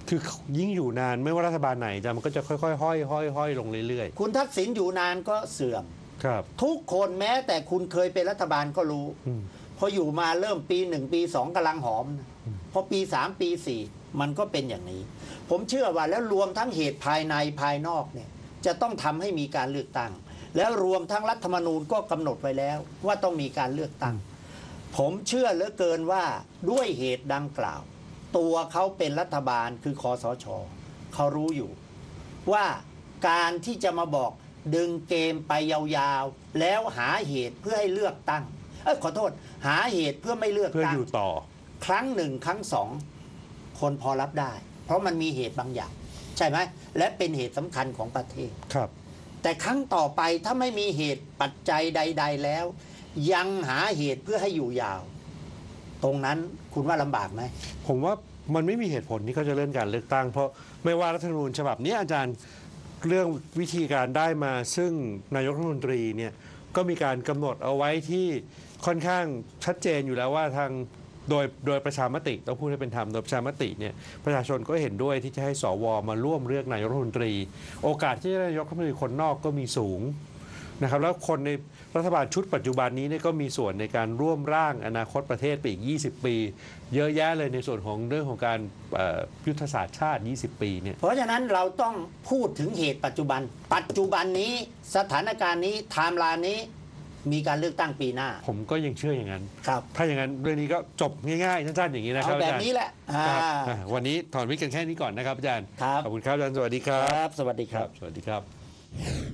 Speaker 1: คือยิ่งอยู่นานไม่ว่ารัฐบาลไหนจะมันก็จะค่อยๆห้อยห้อยห้อยลงเรื่อย
Speaker 2: คุณทักษิณอยู่นานก็เสื่อม
Speaker 1: ๆครับ
Speaker 2: ทุกคนแม้แต่คุณเคยเป็นรัฐบาลก็รู้
Speaker 1: อืม
Speaker 2: พออยู่มาเริ่มปีหนึ่งปีสองกำลังหอมนะพอปีสามปีสี่มันก็เป็นอย่างนี้ ผมเชื่อว่าแล้วรวมทั้งเหตุภายในภายนอกเนี่ยจะต้องทำให้มีการเลือกตั้ง แล้วรวมทั้งรัฐธรรมนูญก็กำหนดไว้แล้วว่าต้องมีการเลือกตั้ง ผมเชื่อเหลือเกินว่าด้วยเหตุดังกล่าว ตัวเขาเป็นรัฐบาลคือคสช.เขารู้อยู่ ว่าการที่จะมาบอกดึงเกมไปยาวๆแล้วหาเหตุเพื่อให้เลือกตั้งเออขอโทษหาเหตุเพื่อไม่เลือก
Speaker 1: เพื่อ
Speaker 2: ตั้ง
Speaker 1: อยู่ต่อ
Speaker 2: ครั้งหนึ่งครั้งสองคนพอรับได้ เพราะมันมีเหตุบางอย่างใช่ไหมและเป็นเหตุสำคัญของประเทศ
Speaker 1: ครับ
Speaker 2: แต่ครั้งต่อไปถ้าไม่มีเหตุปัจจัยใด ๆแล้ว ยังหาเหตุเพื่อให้อยู่ยาว ตรงนั้นคุณว่าลำบากไหม
Speaker 1: ผมว่ามันไม่มีเหตุผลที่เขาจะเลื่อนการเลือกตั้ง เพราะไม่ว่ารัฐธรรมนูญฉบับนี้อาจารย์เรื่องวิธีการได้มาซึ่งนายกรัฐมนตรีเนี่ยก็มีการกำหนดเอาไว้ที่ค่อนข้างชัดเจนอยู่แล้วว่าทางโดยโดยประชามติต้องพูดให้เป็นธรรมโดยประชามติเนี่ยประชาชนก็เห็นด้วยที่จะให้สวมาร่วมเลือกนายกรัฐมนตรี โอกาสที่นายกรัฐมนตรีคนนอกก็มีสูงนะครับแล้วคนในรัฐบาลชุดปัจจุบันนี้เนี่ยก็มีส่วนในการร่วมร่างอนาคตประเทศไปอีกยี่สิบปีเยอะแยะเลยในส่วนของเรื่องของการยุทธศาสตร์ชาติยี่สิบปีเนี่ย
Speaker 2: เพราะฉะนั้นเราต้องพูดถึงเหตุปัจจุบัน ปัจจุบันนี้สถานการณ์นี้ไทม์ไลน์นี้มีการเลือกตั้งปีหน้า
Speaker 1: ผมก็ยังเชื่ออย่างนั้น
Speaker 2: ครับ
Speaker 1: ถ้าอย่างนั้นเรื่องนี้ก็จบง่ายๆสั้นๆอย่างนี้นะครับ
Speaker 2: เอาแบบนี้แหละ
Speaker 1: วันนี้ถอนวิกกันแค่นี้ก่อนนะครับอาจารย์
Speaker 2: ครับ
Speaker 1: ขอบคุณครับอาจารย์สวัสดีครับ
Speaker 2: สวัสดีครับ
Speaker 1: สวัสดีครับ